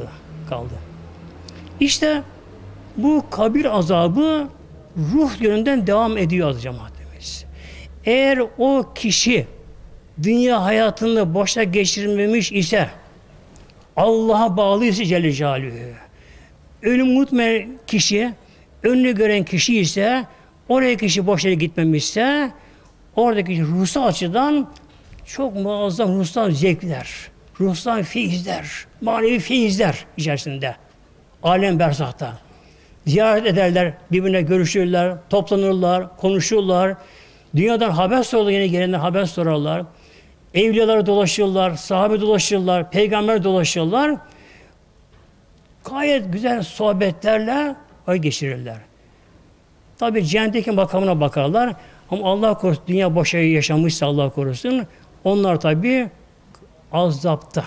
İşte bu kabir azabı ruh yönünden devam ediyor az cemaatimiz. Eğer o kişi dünya hayatında boşa geçirmemiş ise, Allah'a bağlıysa Celle Celaluhu, ölüm unutmayan kişi, önünü gören kişi ise, oraya kişi boşa gitmemişse, oradaki ruhsal açıdan çok muazzam ruhsal zevkler, ruhsal feyizler, manevi feyizler içerisinde. Alem berzahta. Ziyaret ederler, birbirine görüşürler, toplanırlar, konuşurlar. Dünyadan haber sorarlar, yine gelenler haber sorarlar. Evliyalar dolaşırlar, sahabe dolaşırlar, peygamber dolaşırlar. Gayet güzel sohbetlerle ay geçirirler. Tabi cehennemdeki makamına bakarlar. Ama Allah korusun, dünya boşa yaşamışsa Allah korusun, onlar tabi azapta.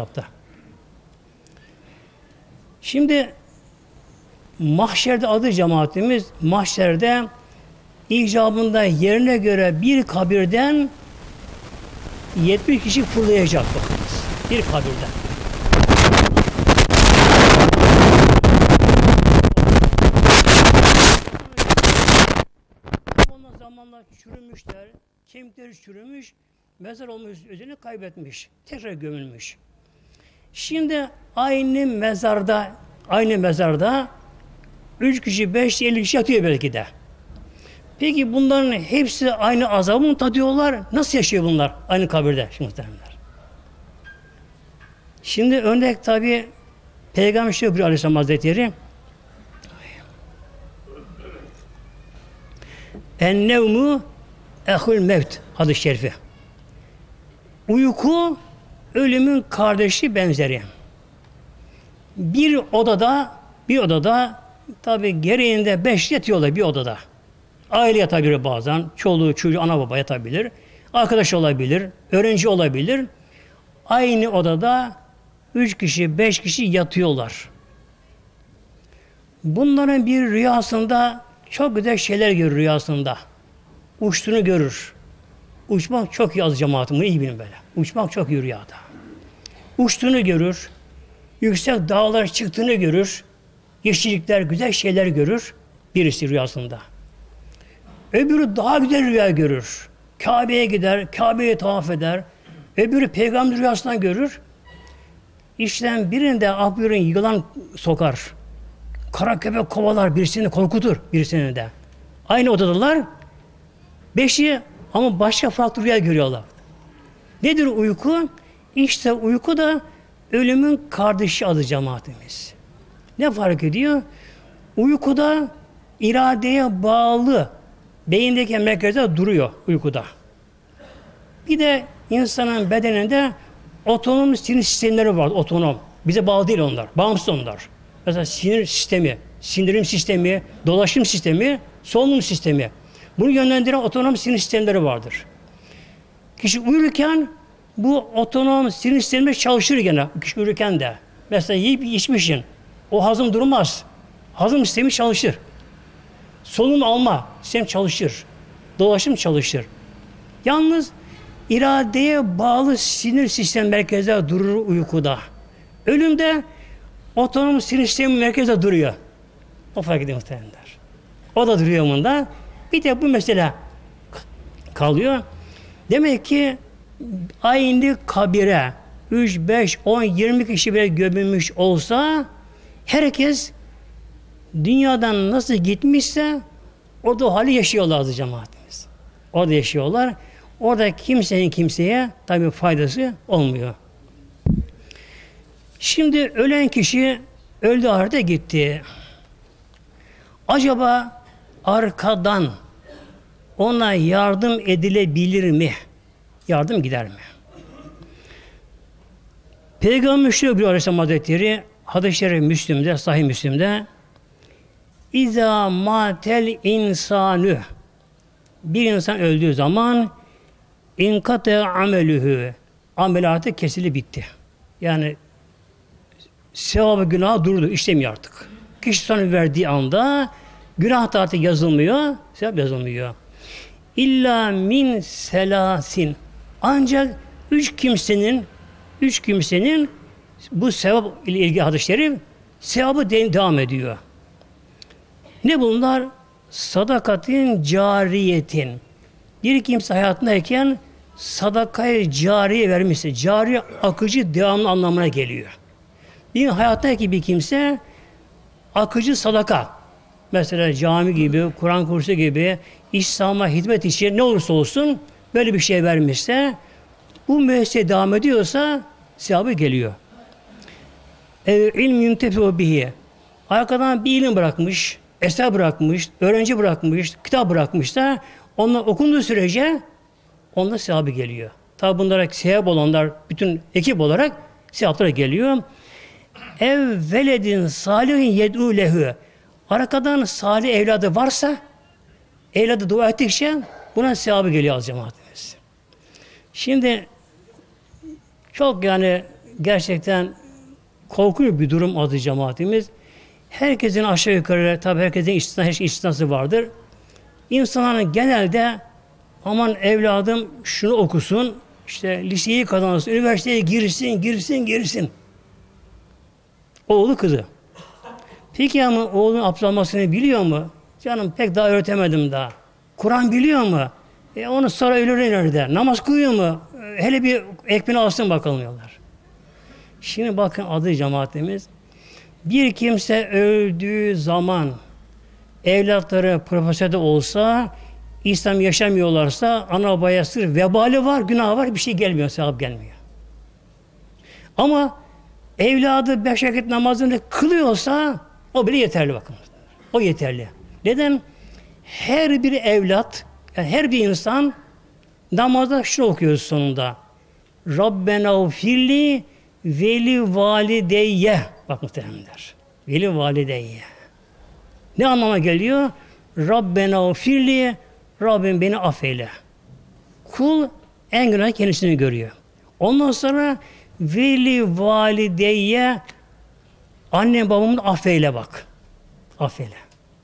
Şimdi mahşerde adı cemaatimiz, mahşerde icabında yerine göre bir kabirden 70 kişi fırlayacak bakınız. Bir kabirden. Ondan zamanla çürümüşler, kemikleri çürümüş, mezar olmuş, özünü kaybetmiş, tekrar gömülmüş. Şimdi aynı mezarda 3 kişi, 5, 50 kişi yatıyor belki de. Peki bunların hepsi aynı azabı mı tadıyorlar? Nasıl yaşıyor bunlar aynı kabirde? Şimdi örnek tabi Peygamber şöyle bir Aleyhisselam Hazretleri En-nevmu ehul mevt hadis-i şerifi. Uyku ölümün kardeşi benzeri. Bir odada tabi gereğinde 5 yatıyorlar bir odada. Aile yatabilir bazen. Çoluğu, çocuğu, ana baba yatabilir. Arkadaş olabilir. Öğrenci olabilir. Aynı odada 3 kişi, 5 kişi yatıyorlar. Bunların bir rüyasında çok güzel şeyler görür rüyasında. Uçtuğunu görür. Uçmak çok iyi az cemaatim. Bunu iyi bilin böyle. Uçmak çok iyi rüyada. Uçtuğunu görür. Yüksek dağlar çıktığını görür. Yeşillikler, güzel şeyler görür. Birisi rüyasında. Öbürü daha güzel rüya görür. Kabe'ye gider, Kabe'ye tavaf eder. Öbürü peygamber rüyasından görür. İşte birinde ahbürün yılan sokar. Kara köpek kovalar, birisini korkutur birisini de. Aynı odadalar. 5'i ama başka farklı rüya görüyorlar. Nedir uyku? İşte uyku da ölümün kardeşi adı cemaatimiz. Ne fark ediyor? Uykuda iradeye bağlı beyindeki merkezde duruyor uykuda. Bir de insanın bedeninde otonom sinir sistemleri var. Otonom. Bize bağlı değil onlar. Bağımsız onlar. Mesela sinir sistemi, sindirim sistemi, dolaşım sistemi, solunum sistemi. Bunu yönlendiren otonom sinir sistemleri vardır. Kişi uyurken bu otonom sinir sistemi çalışır gene. Kişi uyurken de. Mesela yiyip içmişsin. O hazım durmaz. Hazım sistemi çalışır. Solunum alma sistemi çalışır. Dolaşım çalışır. Yalnız iradeye bağlı sinir sistem merkezde durur uykuda. Ölümde otonom sinir sistemi merkezde duruyor. O fark ediyor muhtemelenler. O da duruyor bunda. Bir de bu mesele kalıyor. Demek ki aynı kabire 3, 5, 10, 20 kişi bile gömülmüş olsa herkes dünyadan nasıl gitmişse orada o hali yaşıyorlardı cemaatimiz. Orada yaşıyorlar. Orada kimsenin kimseye tabii faydası olmuyor. Şimdi ölen kişi öldü ahirete gitti. Acaba arkadan ona yardım edilebilir mi? Yardım gider mi? Peygamber şöyle bir Aleyhisselam Hazretleri hadis-i şerif Müslim'de, Sahih Müslim'de İzâ matel insanü bir insan öldüğü zaman inkate amelühü amelatı kesilip bitti. Yani sevabı günahı durdu, işlemiyor artık. Kişi son verdiği anda günah da artık yazılmıyor, sevap yazılmıyor. İlla min selasin ancak üç kimsenin bu sevap ile ilgili hadis-i şerif sevabı devam ediyor. Ne bunlar? Sadakatin cariyetin. Bir kimse hayatındayken sadakayı cariye vermişse, cari akıcı devamlı anlamına geliyor. Bir hayattaki bir kimse akıcı sadaka, mesela cami gibi, Kur'an kursu gibi, İslam'a hizmet için ne olursa olsun böyle bir şey vermişse, bu müessese devam ediyorsa sevabı geliyor. İlm yuntefi'u bihi. Arkadan bir ilim bırakmış, eser bırakmış, öğrenci bırakmış, kitap bırakmış da onlar okunduğu sürece onda sevabı geliyor. Tabi bunlara sevap olanlar bütün ekip olarak sevaplara geliyor. ev veledin salihin yed'u lehu. Arkadan salih evladı varsa, evladı dua ettikçe buna sevabı geliyor az cemaatimiz. Şimdi çok yani gerçekten korkunç bir durum adı cemaatimiz. Herkesin aşağı yukarı, tabi herkesin istisnası vardır. İnsanların genelde aman evladım şunu okusun, işte liseyi kazansın, üniversiteye girsin. Oğlu kızı. Peki ama oğlun abdülhammasını biliyor mu? Canım pek daha öğretemedim daha. Kur'an biliyor mu? Onu sonra öğrenir der. Namaz kılıyor mu? Hele bir ekmeğini alsın bakalım diyorlar. Şimdi bakın adı cemaatimiz. Bir kimse öldüğü zaman evlatları profesörde olsa, İslam yaşamıyorlarsa ana babaya sırf vebali var, günah var, bir şey gelmiyor, sevap gelmiyor. Ama evladı 5 vakit namazını kılıyorsa o bile yeterli bakın. O yeterli. Neden? Her bir evlat, yani her bir insan namazda şunu okuyoruz sonunda. Rabbena ufirli veli valideyye. Bak muhtemelenler. Veli valideyye. Ne anlama geliyor? Rabbena ufirli, Rabbim beni affeyle. Kul en günah kendisini görüyor. Ondan sonra veli valideyye, anne babamın affeyle bak. Affeyle.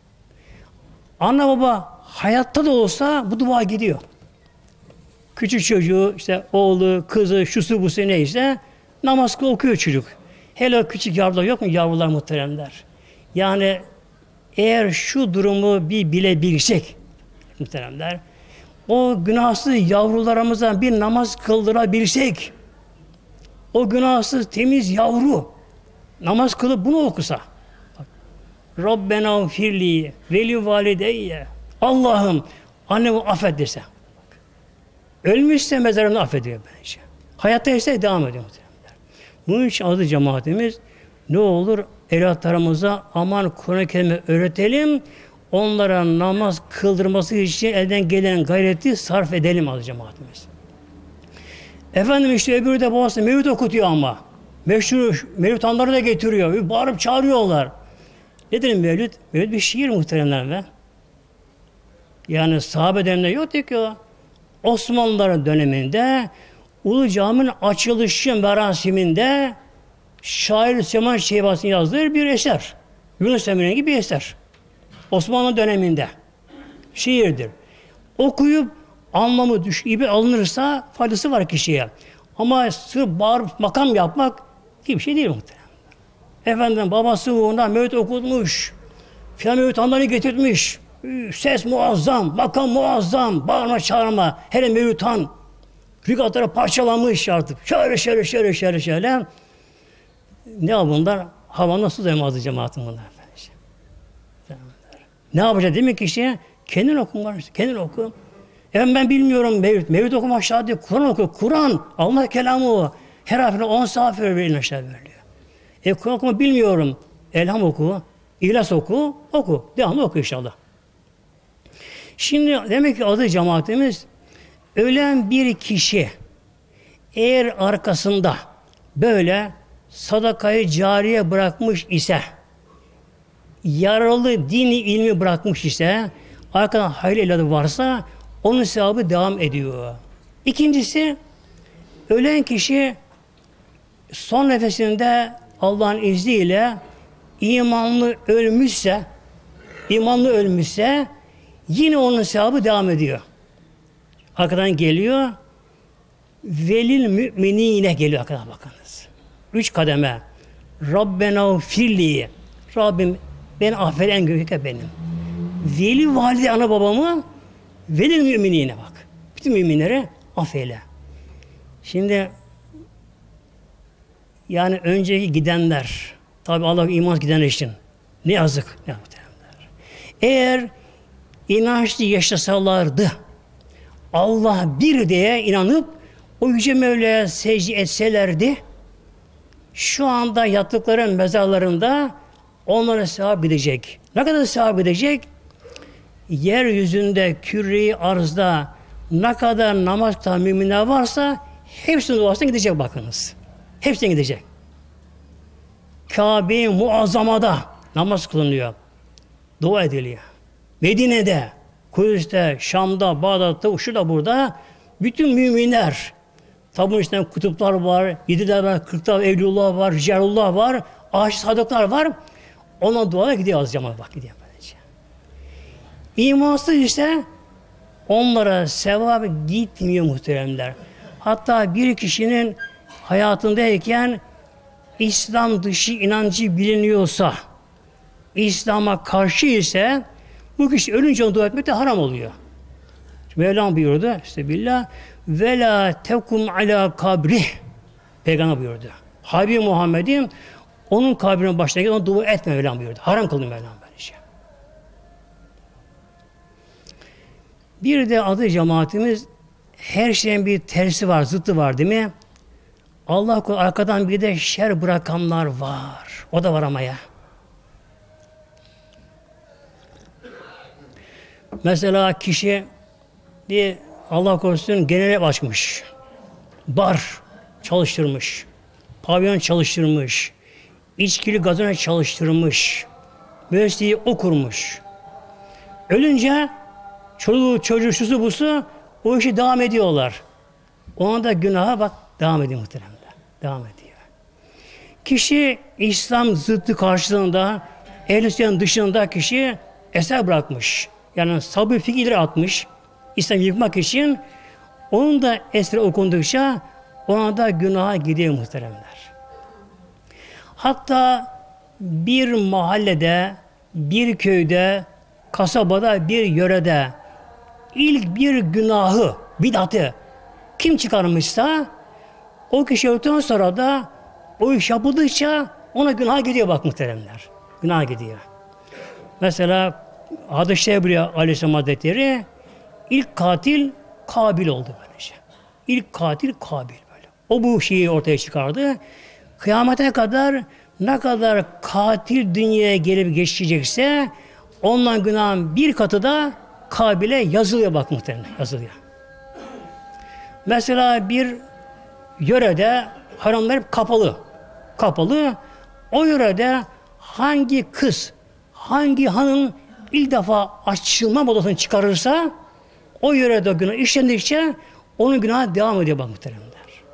Anne baba hayatta da olsa bu dua gidiyor. Küçük çocuğu, işte oğlu, kızı, şusu busu neyse namaz okuyor çocuk. Hele küçük yavrular yok mu? Yavrular muhteremler. Yani eğer şu durumu bir bilebilsek muhteremler, o günahsız yavrularımıza bir namaz kıldırabilsek, o günahsız temiz yavru namaz kılıp bunu okusa, Rabbena firli veli valideyye, Allah'ım annemi affet dese, ölmüşse mezarını affediyor bence. Hayatta ise devam ediyor muhtemelen. Bunun için adı cemaatimiz ne olur evlatlarımıza aman Kur'an-ı Kerim'i öğretelim, onlara namaz kıldırması için elden gelen gayreti sarf edelim adı cemaatimiz. Efendim işte öbürü de babası mevlüt okutuyor ama. Meşhur mevlüt anları da getiriyor. Bağırıp çağırıyorlar. Nedir mevlüt? Mevlüt bir şiir muhteremler be. Yani sahabe döneminde yoktu ki o. Osmanlılar döneminde Ulu Cami'nin açılışı merasiminde şair Süleyman Şeybasi'nin yazdığı bir eser. Yunus Emre'nin gibi bir eser. Osmanlı döneminde. Şiirdir. Okuyup anlamı gibi alınırsa faydası var kişiye. Ama sırf bağırıp makam yapmak gibi bir şey değil muhtemelen. Efendim babası uğruna mevlüt okutmuş. Filan mevlüt anlarını getirtmiş. Ses muazzam, makam muazzam, bağırma çağırma. Hele mevlüt han. Rikatları parçalamış artık. Şöyle. Ne bunlar? Havanda su demazdı cemaatin bunlar. Ne yapacak değil mi kişiye? Kendin okun var işte. Kendin oku. Ben bilmiyorum mevlüt. Mevlüt okuma aşağı değil. Kur'an oku. Kur'an. Allah kelamı o. Her harfine 10 sayfa verin aşağı veriliyor. Kur'an okuma bilmiyorum. Elham oku. İhlas oku. Oku. Devamlı oku inşallah. Şimdi demek ki adı cemaatimiz ölen bir kişi eğer arkasında böyle sadakayı cariye bırakmış ise, yaralı dini ilmi bırakmış ise, arkadan hayır evladı varsa onun sevabı devam ediyor. İkincisi, ölen kişi son nefesinde Allah'ın izniyle imanlı ölmüşse yine onun sevabı devam ediyor. Arkadan geliyor, velil müminine geliyor arkadan bakınız. 3 kademe. Rabbena firli. Rabbim beni affet, en büyük benim. Veli valide ana babamı, velil müminine bak. Bütün müminlere affeyle. Şimdi yani önceki gidenler, tabi Allah iman gidenler için ne yazık. Ne eğer inançlı yaşasalardı, Allah bir diye inanıp o Yüce Mevla'ya secde etselerdi, şu anda yattıkları mezarlarında onlara sevap gidecek. Ne kadar sevap gidecek? Yeryüzünde, küre-i arzda ne kadar namaz kılan müminler varsa hepsinin duasına gidecek bakınız. Hepsine gidecek. Kabe-i Muazzama'da namaz kılınıyor. Dua ediliyor. Medine'de, Kudüs'te, Şam'da, Bağdat'ta, şurada burada bütün müminler, tabi bunun içinde kutuplar var, yediler var, kırklar evliullah var, ricarullah var, aşık sadıklar var. Ona duaya gidiyor az cemaat bak gidiyor böylece. İmansız ise onlara sevap gitmiyor muhteremler. Hatta bir kişinin hayatındayken İslam dışı inancı biliniyorsa, İslam'a karşı ise bu kişi ölünce onu dua etmek de haram oluyor. Mevlam buyurdu, Estağfirullah, ve la tekum ala kabri. Peygamber buyurdu. Habibi Muhammed'im onun kabrinin başına gidip ona dua etme Mevlam buyurdu. Haram kıldı Mevlam böylece. Bir de adı cemaatimiz her şeyin bir tersi var, zıttı var değil mi? Allah korusun arkadan bir de şer bırakanlar var. O da var ama ya. Mesela kişi bir Allah korusun genel ev açmış. Bar çalıştırmış. Pavyon çalıştırmış. İçkili gazone çalıştırmış. Mühendisliği okurmuş. Ölünce çoluğu çocuğu şusu busu o işi devam ediyorlar. Ona da günaha bak devam ediyor muhteremler. Devam ediyor. Kişi İslam zıttı karşılığında ehl-i sünnetin dışında kişi eser bırakmış. Yani sabır fikirleri atmış. İslam'ı yıkmak için onun da eseri okundukça ona da günaha gidiyor muhteremler. Hatta bir mahallede, bir köyde, kasabada, bir yörede ilk bir günahı, bid'atı kim çıkarmışsa o kişi öldükten sonra da o iş yapıldıkça ona günah gidiyor bak muhteremler. Günah gidiyor. Mesela hadis-i şerifte Aleyhisselam Hazretleri ilk katil Kabil oldu böylece. İlk katil Kabil böyle. O bu şeyi ortaya çıkardı. Kıyamete kadar ne kadar katil dünyaya gelip geçecekse ondan günahın bir katı da Kabil'e yazılıyor bak muhtemelen. Yazılıyor. Mesela bir yörede haramlar hep kapalı. Kapalı. O yörede hangi kız, hangi hanım ilk defa açılma modasını çıkarırsa o yörede günah işlendikçe onun günahı devam ediyor bak muhteremler.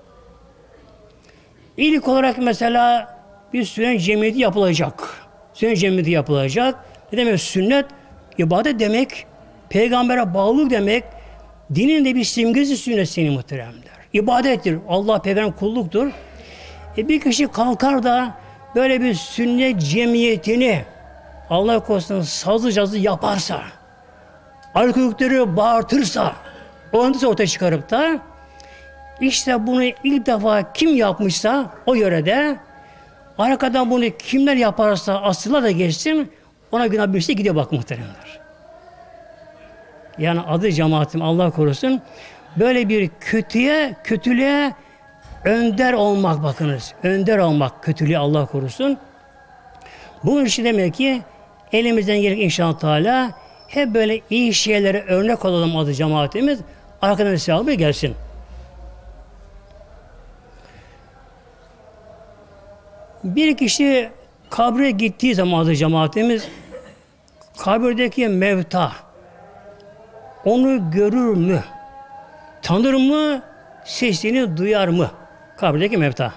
İlk olarak mesela bir sünnet cemiyeti yapılacak. Sünnet cemiyeti yapılacak. Ne demek sünnet? İbadet demek, peygambere bağlılık demek, dinin de bir simgesi sünnet seni muhteremler. İbadettir. Allah peygamber kulluktur. Bir kişi kalkar da böyle bir sünnet cemiyetini Allah korusun sazlı cazlı yaparsa, alkolükleri bağırtırsa, o anda ortaya çıkarıp da işte bunu ilk defa kim yapmışsa o yörede arkadan bunu kimler yaparsa asırlar da geçsin ona günah birisi gidiyor bak muhteremler. Yani adı cemaatim Allah korusun böyle bir kötülüğe önder olmak bakınız. Önder olmak kötülüğe Allah korusun. Bunun için demek ki elimizden gelecek inşallah Teala hep böyle iyi şeylere örnek olalım adı cemaatimiz. Arkadan sevabı gelsin. Bir kişi kabre gittiği zaman adı cemaatimiz kabirdeki mevta onu görür mü? Tanır mı? Sesini duyar mı? Kabirdeki mevta.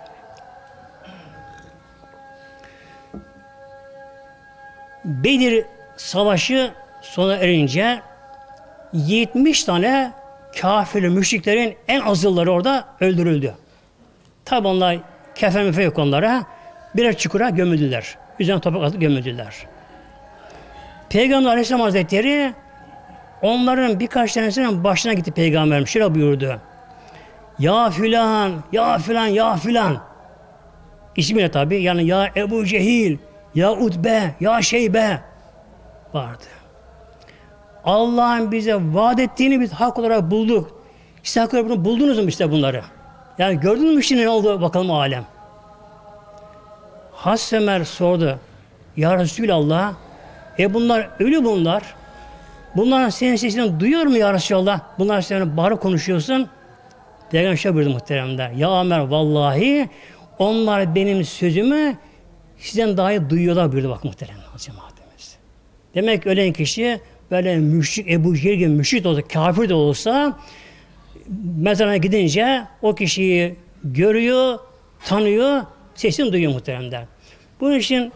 Bedir Savaşı sona erince 70 tane kafir müşriklerin en azılları orada öldürüldü. Tabi onlar kefen müfe yok onlara. Birer çukura gömüldüler. Üzerine toprak atıp gömüldüler. Peygamber Aleyhisselam Hazretleri onların birkaç tanesinin başına gitti Peygamberim. Şöyle buyurdu. Ya filan, ya filan, ya filan. İsmiyle tabi. Yani ya Ebu Cehil, ya Utbe, ya Şeybe vardı. Allah'ın bize vaat ettiğini biz hak olarak bulduk. İşte hak olarak bunu buldunuz mu işte bunları? Yani gördünüz mü şimdi ne oldu bakalım alem? Hassemer sordu. Ya Resulallah, bunlar ölü bunlar. Bunların senin sesini duyuyor mu ya Resulallah? Bunlar seninle bağırıp konuşuyorsun. Peygamber şöyle buyurdu muhteremler. Ya Ömer vallahi onlar benim sözümü sizden daha iyi duyuyorlar buyurdu bak muhterem cemaatimiz. Demek ölen kişi böyle müşrik, Ebu Cehil gibi müşrik de olsa, kafir de olsa mezarına gidince o kişiyi görüyor, tanıyor, sesini duyuyor muhteremler. Bunun için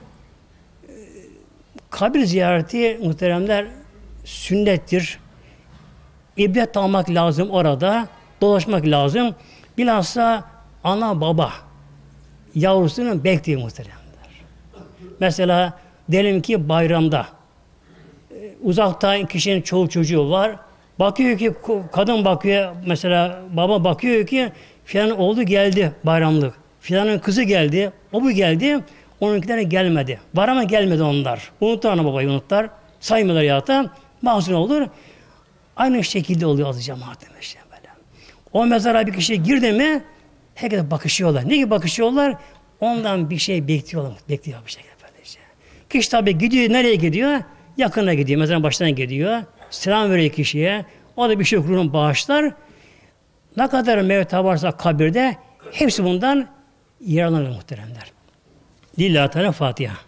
kabir ziyareti muhteremler sünnettir. İbret almak lazım orada, dolaşmak lazım. Bilhassa ana baba yavrusunu bekliyor muhteremler. Mesela diyelim ki bayramda uzakta kişinin çoğu çocuğu var. Bakıyor ki kadın bakıyor mesela baba bakıyor ki filanın oğlu geldi bayramlık. Filanın kızı geldi, o bu geldi. Onunkiler gelmedi. Var ama gelmedi onlar. Unuttular ana babayı unuttular. Saymıyorlar ya da mahzun olur. Aynı şekilde oluyor azı cemaatim işte böyle. O mezara bir kişi girdi mi herkese bakışıyorlar. Ne gibi bakışıyorlar? Ondan bir şey bekliyorlar. Bekliyor bir şekilde böyle işte. Kişi tabi gidiyor. Nereye gidiyor? Yakına gidiyor. Mezarın başına gidiyor. Selam veriyor kişiye. O da bir şey ruhunu bağışlar. Ne kadar mevta varsa kabirde hepsi bundan yararlanır muhteremler. Lillahi Teala Fatiha.